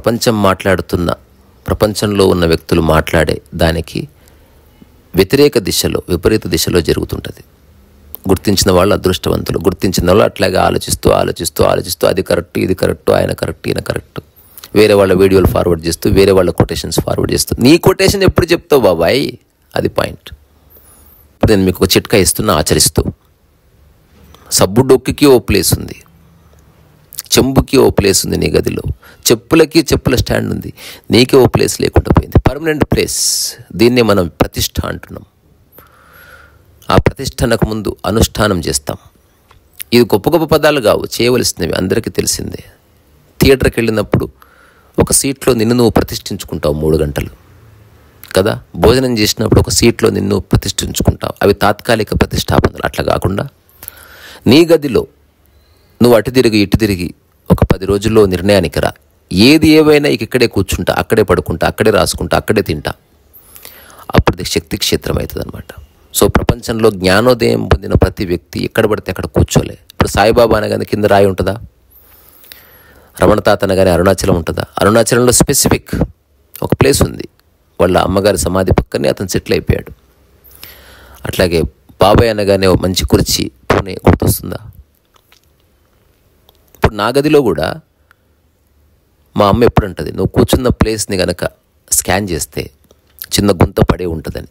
ప్రపంచంలో ఉన్న వ్యక్తులు మాట్లాడే దానికి వ్యతిరేక దిశలో, విపరీత దిశలో జరుగుతుంటుంది. గుర్తించిన వాళ్ళు అదృష్టవంతులు, గుర్తించిన వాళ్ళు అట్లాగే ఆలోచిస్తూ అది కరెక్ట్, ఇది కరెక్ట్, ఆయన కరెక్ట్, ఈయన కరెక్ట్, వేరే వాళ్ళ వీడియోలు ఫార్వర్డ్ చేస్తూ, వేరే వాళ్ళ కొటేషన్స్ ఫార్వర్డ్ చేస్తూ, నీ కొటేషన్ ఎప్పుడు చెప్తావు బాబాయ్? అది పాయింట్. ఇప్పుడు నేను మీకు ఒక చిట్కా ఇస్తున్నా, ఆచరిస్తూ. సబ్బు డొక్కికి ఓ ప్లేస్ ఉంది, చెంబుకి ఓ ప్లేస్ ఉంది నీ గదిలో, చెప్పులకి చెప్పుల స్టాండ్ ఉంది, నీకే ఓ ప్లేస్ లేకుండా పోయింది. Permanent place. దీన్నే మనం ప్రతిష్ఠ అంటున్నాం. ఆ ప్రతిష్టనకు ముందు అనుష్ఠానం చేస్తాం. ఇది గొప్ప గొప్ప పదాలు కావు, చేయవలసినవి, అందరికీ తెలిసిందే. థియేటర్కి వెళ్ళినప్పుడు ఒక సీట్లో నిన్ను నువ్వు ప్రతిష్ఠించుకుంటావు 3 గంటలు కదా. భోజనం చేసినప్పుడు ఒక సీట్లో నిన్ను ప్రతిష్ఠించుకుంటావు. అవి తాత్కాలిక ప్రతిష్టాపనలు. అట్లా కాకుండా నీ గదిలో నువ్వు అటు తిరిగి ఇటు తిరిగి ఒక 10 రోజుల్లో నిర్ణయానికి రా. ఏది ఏవైనా ఇక్కడే కూర్చుంటా, అక్కడే పడుకుంటా, అక్కడే రాసుకుంటా, అక్కడే తింటా. అప్పుడు శక్తి క్షేత్రం అవుతుంది అనమాట. సో ప్రపంచంలో జ్ఞానోదయం పొందిన ప్రతి వ్యక్తి ఎక్కడ పడితే అక్కడ కూర్చోలే. ఇప్పుడు సాయిబాబా అనగానే కింద రాయి ఉంటుందా? రమణ తాత అనగానే అరుణాచలం ఉంటుందా? అరుణాచలంలో స్పెసిఫిక్ ఒక ప్లేస్ ఉంది. వాళ్ళ అమ్మగారి సమాధి పక్కనే అతను సెటిల్ అయిపోయాడు. అట్లాగే బాబాయ్ అనగానే మంచి కుర్చీ, పూణే గుర్తొస్తుందా? ఇప్పుడు నా గదిలో కూడా మా అమ్మ ఎప్పుడు అంటుంది, నువ్వు కూర్చున్న ప్లేస్ని కనుక స్కాన్ చేస్తే చిన్న గుంత పడే ఉంటుందని.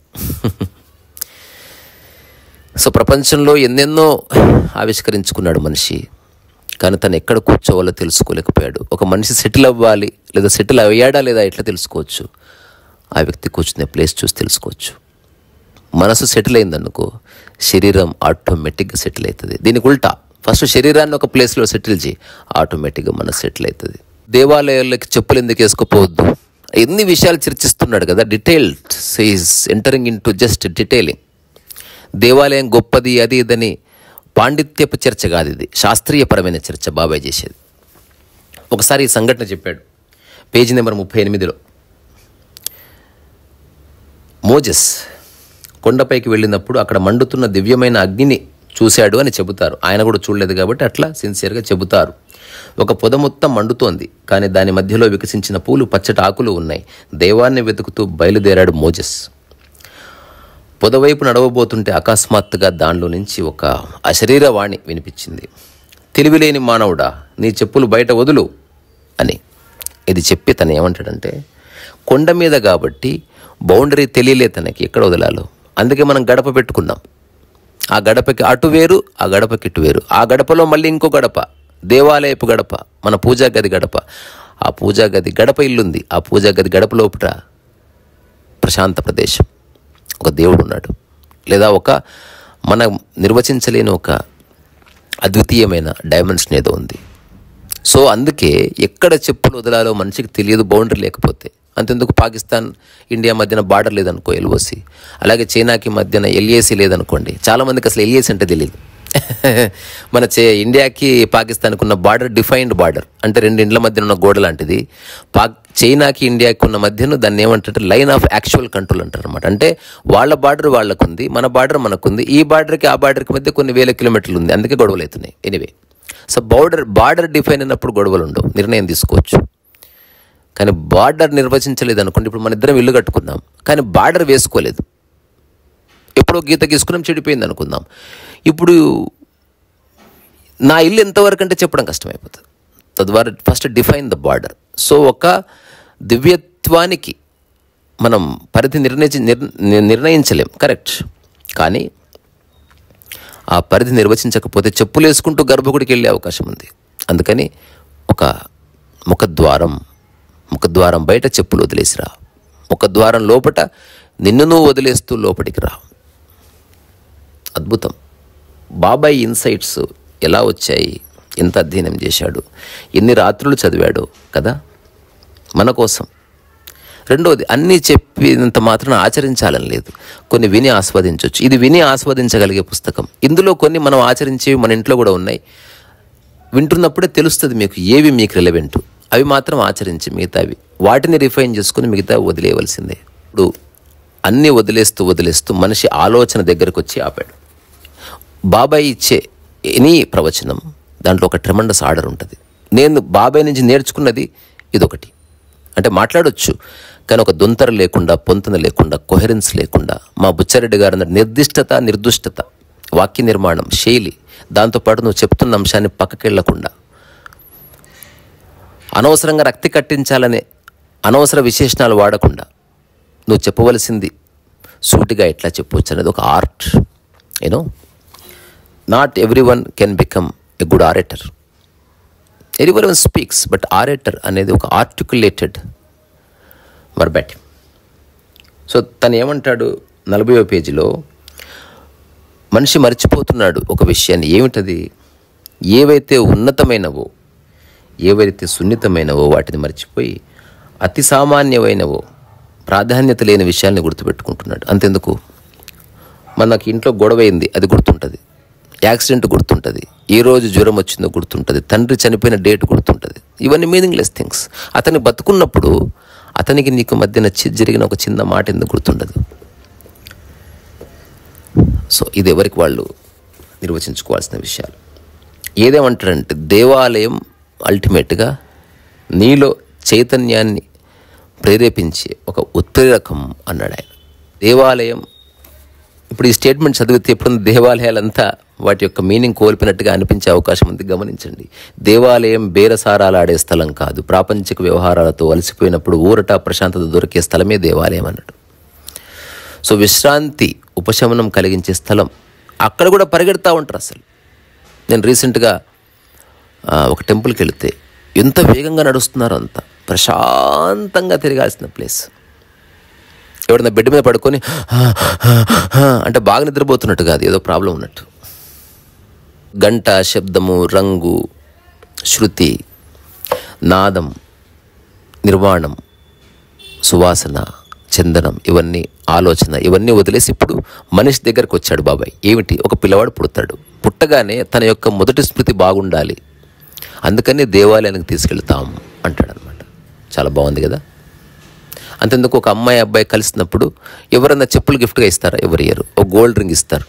సో ప్రపంచంలో ఎన్నెన్నో ఆవిష్కరించుకున్నాడు మనిషి, కానీ తను ఎక్కడ కూర్చోవాలో తెలుసుకోలేకపోయాడు. ఒక మనిషి సెటిల్ అవ్వాలి లేదా సెటిల్ అయ్యాడా లేదా ఎట్లా తెలుసుకోవచ్చు? ఆ వ్యక్తి కూర్చునే ప్లేస్ చూసి తెలుసుకోవచ్చు. మనసు సెటిల్ అయిందనుకో, శరీరం ఆటోమేటిక్గా సెటిల్ అవుతుంది. దీనికి ఉల్టా, ఫస్ట్ శరీరాన్ని ఒక ప్లేస్లో సెటిల్ చేయి, ఆటోమేటిక్గా మనసు సెటిల్ అవుతుంది. దేవాలయాలకి చెప్పులు ఎందుకు వేసుకోపోవద్దు, ఎన్ని విషయాలు చర్చిస్తున్నాడు కదా. Detailed is entering into just detailing. దేవాలయం గొప్పది అది ఇదని పాండిత్యపు చర్చ కాదు, ఇది శాస్త్రీయపరమైన చర్చ బాబాయ్ చేసేది. ఒకసారి ఈ సంఘటన చెప్పాడు, పేజీ నెంబర్ 38లో. మోజెస్ కొండపైకి వెళ్ళినప్పుడు అక్కడ మండుతున్న దివ్యమైన అగ్నిని చూశాడు అని చెబుతారు. ఆయన కూడా చూడలేదు కాబట్టి అట్లా సిన్సియర్గా చెబుతారు. ఒక పొద మొత్తం మండుతోంది, కానీ దాని మధ్యలో వికసించిన పూలు, పచ్చటి ఆకులు ఉన్నాయి. దైవాన్ని వెతుకుతూ బయలుదేరాడు మోజెస్. పొదవైపు నడవబోతుంటే అకస్మాత్తుగా దానిలో నుంచి ఒక అశరీరవాణి వినిపించింది. తెలివిలేని మానవుడా, నీ చెప్పులు బయట వదులు అని. ఇది చెప్పి తను ఏమంటాడంటే, కొండ మీద కాబట్టి బౌండరీ తెలియలే తనకి ఎక్కడ వదలాలో. అందుకే మనం గడప పెట్టుకున్నాం. ఆ గడపకి అటు వేరు, ఆ గడపకి ఇటు వేరు. ఆ గడపలో మళ్ళీ ఇంకో గడప, దేవాలయపు గడప, మన పూజా గది గడప. ఆ పూజా గది గడప ఇల్లుంది. ఆ పూజా గది గడప లోపల ప్రశాంత ప్రదేశం, ఒక దేవుడు ఉన్నాడు, లేదా ఒక మనం నిర్వచించలేని ఒక అద్వితీయమైన డైమెన్షన్ ఏదో ఉంది. సో అందుకే ఎక్కడ చెప్పులు వదలాలో మనిషికి తెలియదు, బౌండరీ లేకపోతే. అంతెందుకు పాకిస్తాన్ ఇండియా మధ్యన బార్డర్ లేదనుకో, ఎల్ఓసి. అలాగే చైనాకి మధ్యన ఎల్ఏసి లేదనుకోండి. చాలామందికి అసలు ఎల్ఏసి అంటే తెలియదు. మన ఇండియాకి పాకిస్తాన్కి ఉన్న బార్డర్ డిఫైన్డ్ బార్డర్, అంటే 2 ఇండ్ల మధ్యన ఉన్న గోడ లాంటిది. చైనాకి ఇండియాకి ఉన్న మధ్యన దాన్ని ఏమంటారంటే లైన్ ఆఫ్ యాక్చువల్ కంట్రోల్ అంటారు అనమాట. అంటే వాళ్ళ బార్డర్ వాళ్ళకుంది, మన బార్డర్ మనకుంది. ఈ బార్డర్కి ఆ బార్డర్కి మధ్య కొన్ని వేల కిలోమీటర్లు ఉంది, అందుకే గొడవలు అవుతున్నాయి. ఎనీవే, సో బార్డర్ డిఫైన్ అయినప్పుడు గొడవలు ఉండవు, నిర్ణయం తీసుకోవచ్చు. కానీ బార్డర్ నిర్వచించలేదు అనుకోండి. ఇప్పుడు మన ఇద్దరం ఇల్లు కట్టుకుందాం, కానీ బార్డర్ వేసుకోలేదు, ఎప్పుడో గీత గీసుకున్నాం, చెడిపోయింది అనుకుందాం. ఇప్పుడు నా ఇల్లు ఎంతవరకు అంటే చెప్పడం కష్టమైపోతుంది. తద్వారా first define the border. So ఒక దివ్యత్వానికి మనం పరిధి నిర్ణయించలేం, కరెక్ట్. కానీ ఆ పరిధి నిర్వచించకపోతే చెప్పులు వేసుకుంటూ గర్భగుడికి వెళ్ళే అవకాశం ఉంది. అందుకని ఒక ముఖద్వారం బయట చెప్పులు వదిలేసిరా, ముఖద్వారం లోపట నిన్ను నువ్వు వదిలేస్తూ లోపలికి రా. అద్భుతం. బాబాయ్ ఇన్సైట్స్ ఎలా వచ్చాయి, ఎంత అధ్యయనం చేశాడు, ఎన్ని రాత్రులు చదివాడు కదా మన కోసం. రెండోది, అన్నీ చెప్పినంత మాత్రం ఆచరించాలని లేదు, కొన్ని విని ఆస్వాదించవచ్చు. ఇది విని ఆస్వాదించగలిగే పుస్తకం. ఇందులో కొన్ని మనం ఆచరించేవి మన ఇంట్లో కూడా ఉన్నాయి. వింటున్నప్పుడే తెలుస్తుంది మీకు ఏవి మీకు రిలవెంట్. అవి మాత్రం ఆచరించి మిగతావి వాటిని రిఫైన్ చేసుకుని మిగతా వదిలేయవలసిందే. ఇప్పుడు అన్నీ వదిలేస్తూ మనిషి ఆలోచన దగ్గరకు వచ్చి ఆపాడు. బాబాయ్ ఇచ్చే ఎనీ ప్రవచనం దాంట్లో ఒక ట్రెమండస్ ఆర్డర్ ఉంటుంది. నేను బాబాయ్ నుంచి నేర్చుకున్నది ఇదొకటి. అంటే మాట్లాడొచ్చు, కానీ ఒక దొంతర లేకుండా, పొంతన లేకుండా, కొహెరెన్స్ లేకుండా, మా బుచ్చారెడ్డి గారు అన్న నిర్దిష్టత, నిర్దుష్టత, వాక్య నిర్మాణం, శైలి, దాంతోపాటు నువ్వు చెప్తున్న అంశాన్ని పక్కకెళ్లకుండా, అనవసరంగా రక్తి కట్టించాలనే అనవసర విశేషణాలు వాడకుండా నువ్వు చెప్పవలసింది సూటిగా ఎట్లా చెప్పవచ్చు అనేది ఒక art. You know, not everyone can become a good orator. Everyone speaks, but orator అనేది ఒక ఆర్టికులేటెడ్ వర్బాటిమ్. సో తను ఏమంటాడు 40వ పేజీలో, మనిషి మర్చిపోతున్నాడు ఒక విషయాన్ని. ఏమిటది? ఏవైతే ఉన్నతమైనవో, ఏవైతే సున్నితమైనవో వాటిని మర్చిపోయి అతి సామాన్యమైనవో, ప్రాధాన్యత లేని విషయాల్ని గుర్తుపెట్టుకుంటున్నాడు. అంతెందుకు, మనకి ఇంట్లో గొడవైంది అది గుర్తుంటుంది, యాక్సిడెంట్ గుర్తుంటుంది, ఏ రోజు జ్వరం వచ్చిందో గుర్తుంటుంది, తండ్రి చనిపోయిన డేట్ గుర్తుంటుంది. ఇవన్నీ మీనింగ్లెస్ థింగ్స్. అతను బతుకున్నప్పుడు అతనికి నీకు మధ్యన జరిగిన ఒక చిన్న మాట ఎందుకు గుర్తుండదు? సో ఇది ఎవరికి వాళ్ళు నిర్వచించుకోవాల్సిన విషయాలు. ఏదేమంటాడంటే, దేవాలయం అల్టిమేట్గా నీలో చైతన్యాన్ని ప్రేరేపించే ఒక ఉత్ప్రేరకం అన్నాడు ఆయన. దేవాలయం, ఇప్పుడు ఈ స్టేట్మెంట్ చదివితే ఎప్పుడున్న దేవాలయాలంతా వాటి యొక్క మీనింగ్ కోల్పోయినట్టుగా అనిపించే అవకాశం ఉంది. గమనించండి, దేవాలయం బేరసారాలాడే స్థలం కాదు, ప్రాపంచిక వ్యవహారాలతో అలసిపోయినప్పుడు ఊరట ప్రశాంతత దొరికే స్థలమే దేవాలయం అన్నాడు. సో విశ్రాంతి, ఉపశమనం కలిగించే స్థలం. అక్కడ కూడా పరిగెడతా ఉంటారు. అసలు నేను రీసెంట్గా ఒక టెంపుల్కి వెళితే ఎంత వేగంగా నడుస్తున్నారో, అంత ప్రశాంతంగా తిరగాల్సిన ప్లేస్. ఎవడన్నా బెడ్ మీద పడుకొని అంటే బాగా నిద్రపోతున్నట్టు కాదు, ఏదో ప్రాబ్లం ఉన్నట్టు. గంట, శబ్దము, రంగు, శృతి, నాదం, నిర్వాణం, సువాసన, చందనం, ఇవన్నీ ఆలోచన, ఇవన్నీ వదిలేసి ఇప్పుడు మనిషి దగ్గరకు వచ్చాడు బాబాయ్. ఏమిటి? ఒక పిల్లవాడు పుడతాడు. పుట్టగానే తన యొక్క మొదటి స్మృతి బాగుండాలి, అందుకని దేవాలయానికి తీసుకెళ్తాం అంటాడనమాట. చాలా బాగుంది కదా. అంతెందుకు, ఒక అమ్మాయి అబ్బాయి కలిసినప్పుడు ఎవరన్నా చెప్పులు గిఫ్ట్గా ఇస్తారా? ఎవరు ఇయ్యరు. ఒక గోల్డ్ రింగ్ ఇస్తారు.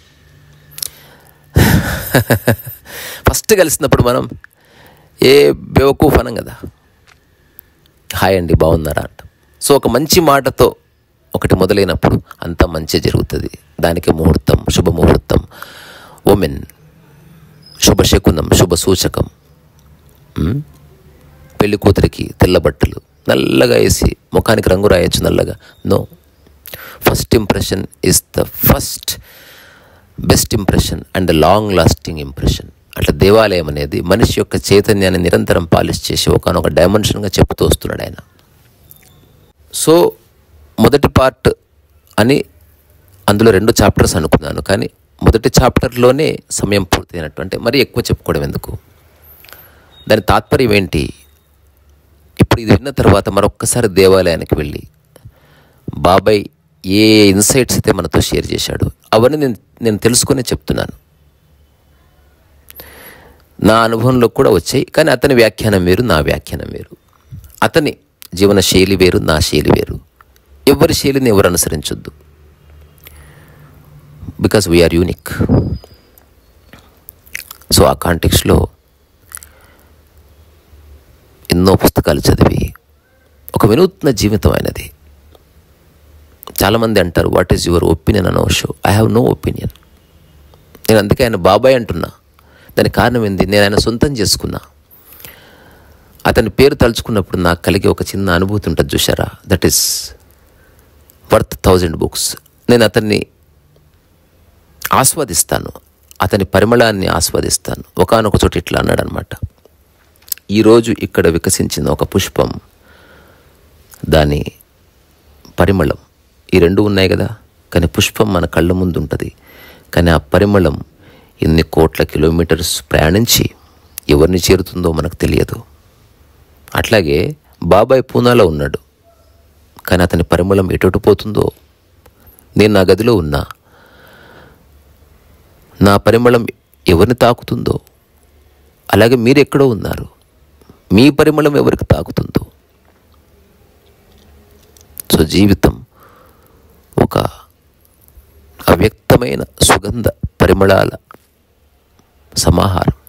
ఫస్ట్ కలిసినప్పుడు మనం ఏ బేవకూఫ్ అనం కదా, హాయ్ అండి బాగున్నారా అంట. సో ఒక మంచి మాటతో ఒకటి మొదలైనప్పుడు అంతా మంచి జరుగుతుంది. దానికి ముహూర్తం, శుభముహూర్తం, ఉమెన్, శుభశకునం, శుభ సూచకం. పెళ్లి కూతురికి తెల్ల బట్టలు నల్లగా వేసి ముఖానికి రంగు రాయొచ్చు నల్లగా. No, first impression is the first best impression and the long lasting impression. అట్లా దేవాలయం అనేది మనిషి యొక్క చైతన్యాన్ని నిరంతరం పాలిష్ చేసి ఒకనొక డైమెన్షన్గా చెప్తూ వస్తున్నాడు ఆయన. సో మొదటి పార్ట్ అని అందులో 2 చాప్టర్స్ అనుకున్నాను, కానీ మొదటి చాప్టర్లోనే సమయం పూర్తయినట్టు. అంటే మరీ ఎక్కువ చెప్పుకోవడం ఎందుకు? దాని తాత్పర్యం ఏంటి? ఇప్పుడు ఇది విన్న తర్వాత మరొక్కసారి దేవాలయానికి వెళ్ళి బాబాయ్ ఏ ఇన్సైట్స్ అయితే మనతో షేర్ చేశాడు అవన్నీ నేను తెలుసుకునే చెప్తున్నాను. నా అనుభవంలో కూడా వచ్చాయి, కానీ అతని వ్యాఖ్యానం వేరు, నా వ్యాఖ్యానం వేరు. అతని జీవన శైలి వేరు, నా శైలి వేరు. ఎవరి శైలిని ఎవరు అనుసరించొద్దు, బికాస్ వీఆర్ యూనిక్. సో ఆ కాంటెక్స్లో ఎన్నో పుస్తకాలు చదివి ఒక వినూత్న జీవితం అయినది. చాలామంది అంటారు, what is your opinion on our show. I have no opinion. నేను అందుకే ఆయన బాబాయ్ అంటున్నా. దానికి కారణం ఏంది? నేను ఆయన సొంతం చేసుకున్నా. అతని పేరు తలుచుకున్నప్పుడు నాకు కలిగే ఒక చిన్న అనుభూతి ఉంటుంది చూసారా, దట్ ఈస్ వర్త్ 1000 బుక్స్. నేను అతన్ని ఆస్వాదిస్తాను, అతని పరిమళాన్ని ఆస్వాదిస్తాను. ఒకానొక చోట ఇట్లా అన్నాడు అనమాట, ఈరోజు ఇక్కడ వికసించిన ఒక పుష్పం, దాని పరిమళం, ఈ 2 ఉన్నాయి కదా. కానీ పుష్పం మన కళ్ళ ముందు ఉంటుంది, కానీ ఆ పరిమళం ఎన్ని కోట్ల కిలోమీటర్స్ ప్రయాణించి ఎవరిని చేరుతుందో మనకు తెలియదు. అట్లాగే బాబాయ్ పూనాలో ఉన్నాడు, కానీ అతని పరిమళం ఎటు పోతుందో. నేను నా గదిలో ఉన్నా, నా పరిమళం ఎవరిని తాకుతుందో. అలాగే మీరు ఎక్కడో ఉన్నారు, మీ పరిమళం ఎవరికి తాకుతుందో. సో జీవితం ఒక అవ్యక్తమైన సుగంధ పరిమళాల సమాహారం.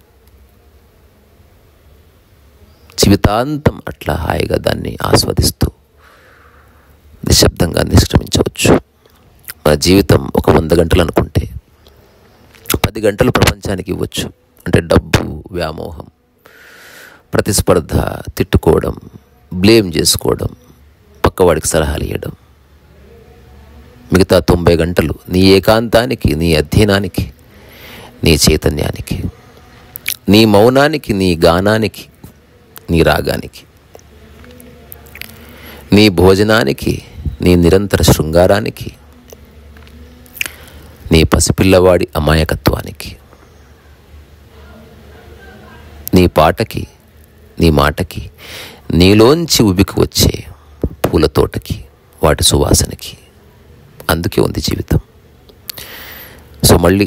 జీవితాంతం అట్లా హాయిగా దాన్ని ఆస్వాదిస్తూ నిశ్శబ్దంగా నిష్క్రమించవచ్చు. మన జీవితం ఒక 100 గంటలు అనుకుంటే 10 గంటలు ప్రపంచానికి ఇవ్వచ్చు. అంటే డబ్బు, వ్యామోహం, ప్రతిస్పర్ధ, తిట్టుకోవడం, బ్లేమ్ చేసుకోవడం, పక్కవాడికి సలహాలు ఇవ్వడం. మిగతా 90 గంటలు నీ ఏకాంతానికి, నీ అధ్యయనానికి, నీ చైతన్యానికి, నీ మౌనానికి, నీ గానానికి, నీ రాగానికి, నీ భోజనానికి, నీ నిరంతర శృంగారానికి, నీ పసిపిల్లవాడి అమాయకత్వానికి, నీ పాటకి, నీ మాటకి, నీలోంచి ఉబికి వచ్చే పూల తోటకి, వాటి సువాసనకి. అందుకే ఉంది జీవితం. సో మళ్ళీ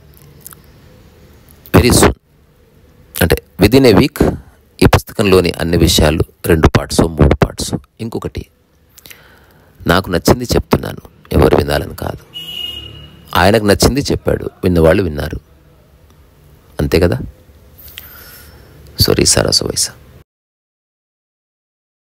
వెరీ సూన్, అంటే విదిన్ ఏ వీక్ ఈ పుస్తకంలోని అన్ని విషయాలు 2 పార్ట్స్ 3 పార్ట్స్. ఇంకొకటి, నాకు నచ్చింది చెప్తున్నాను, ఎవరు వినాలని కాదు. ఆయనకు నచ్చింది చెప్పాడు, విన్నవాళ్ళు విన్నారు, అంతే కదా. సో రీసా రసో వైసా.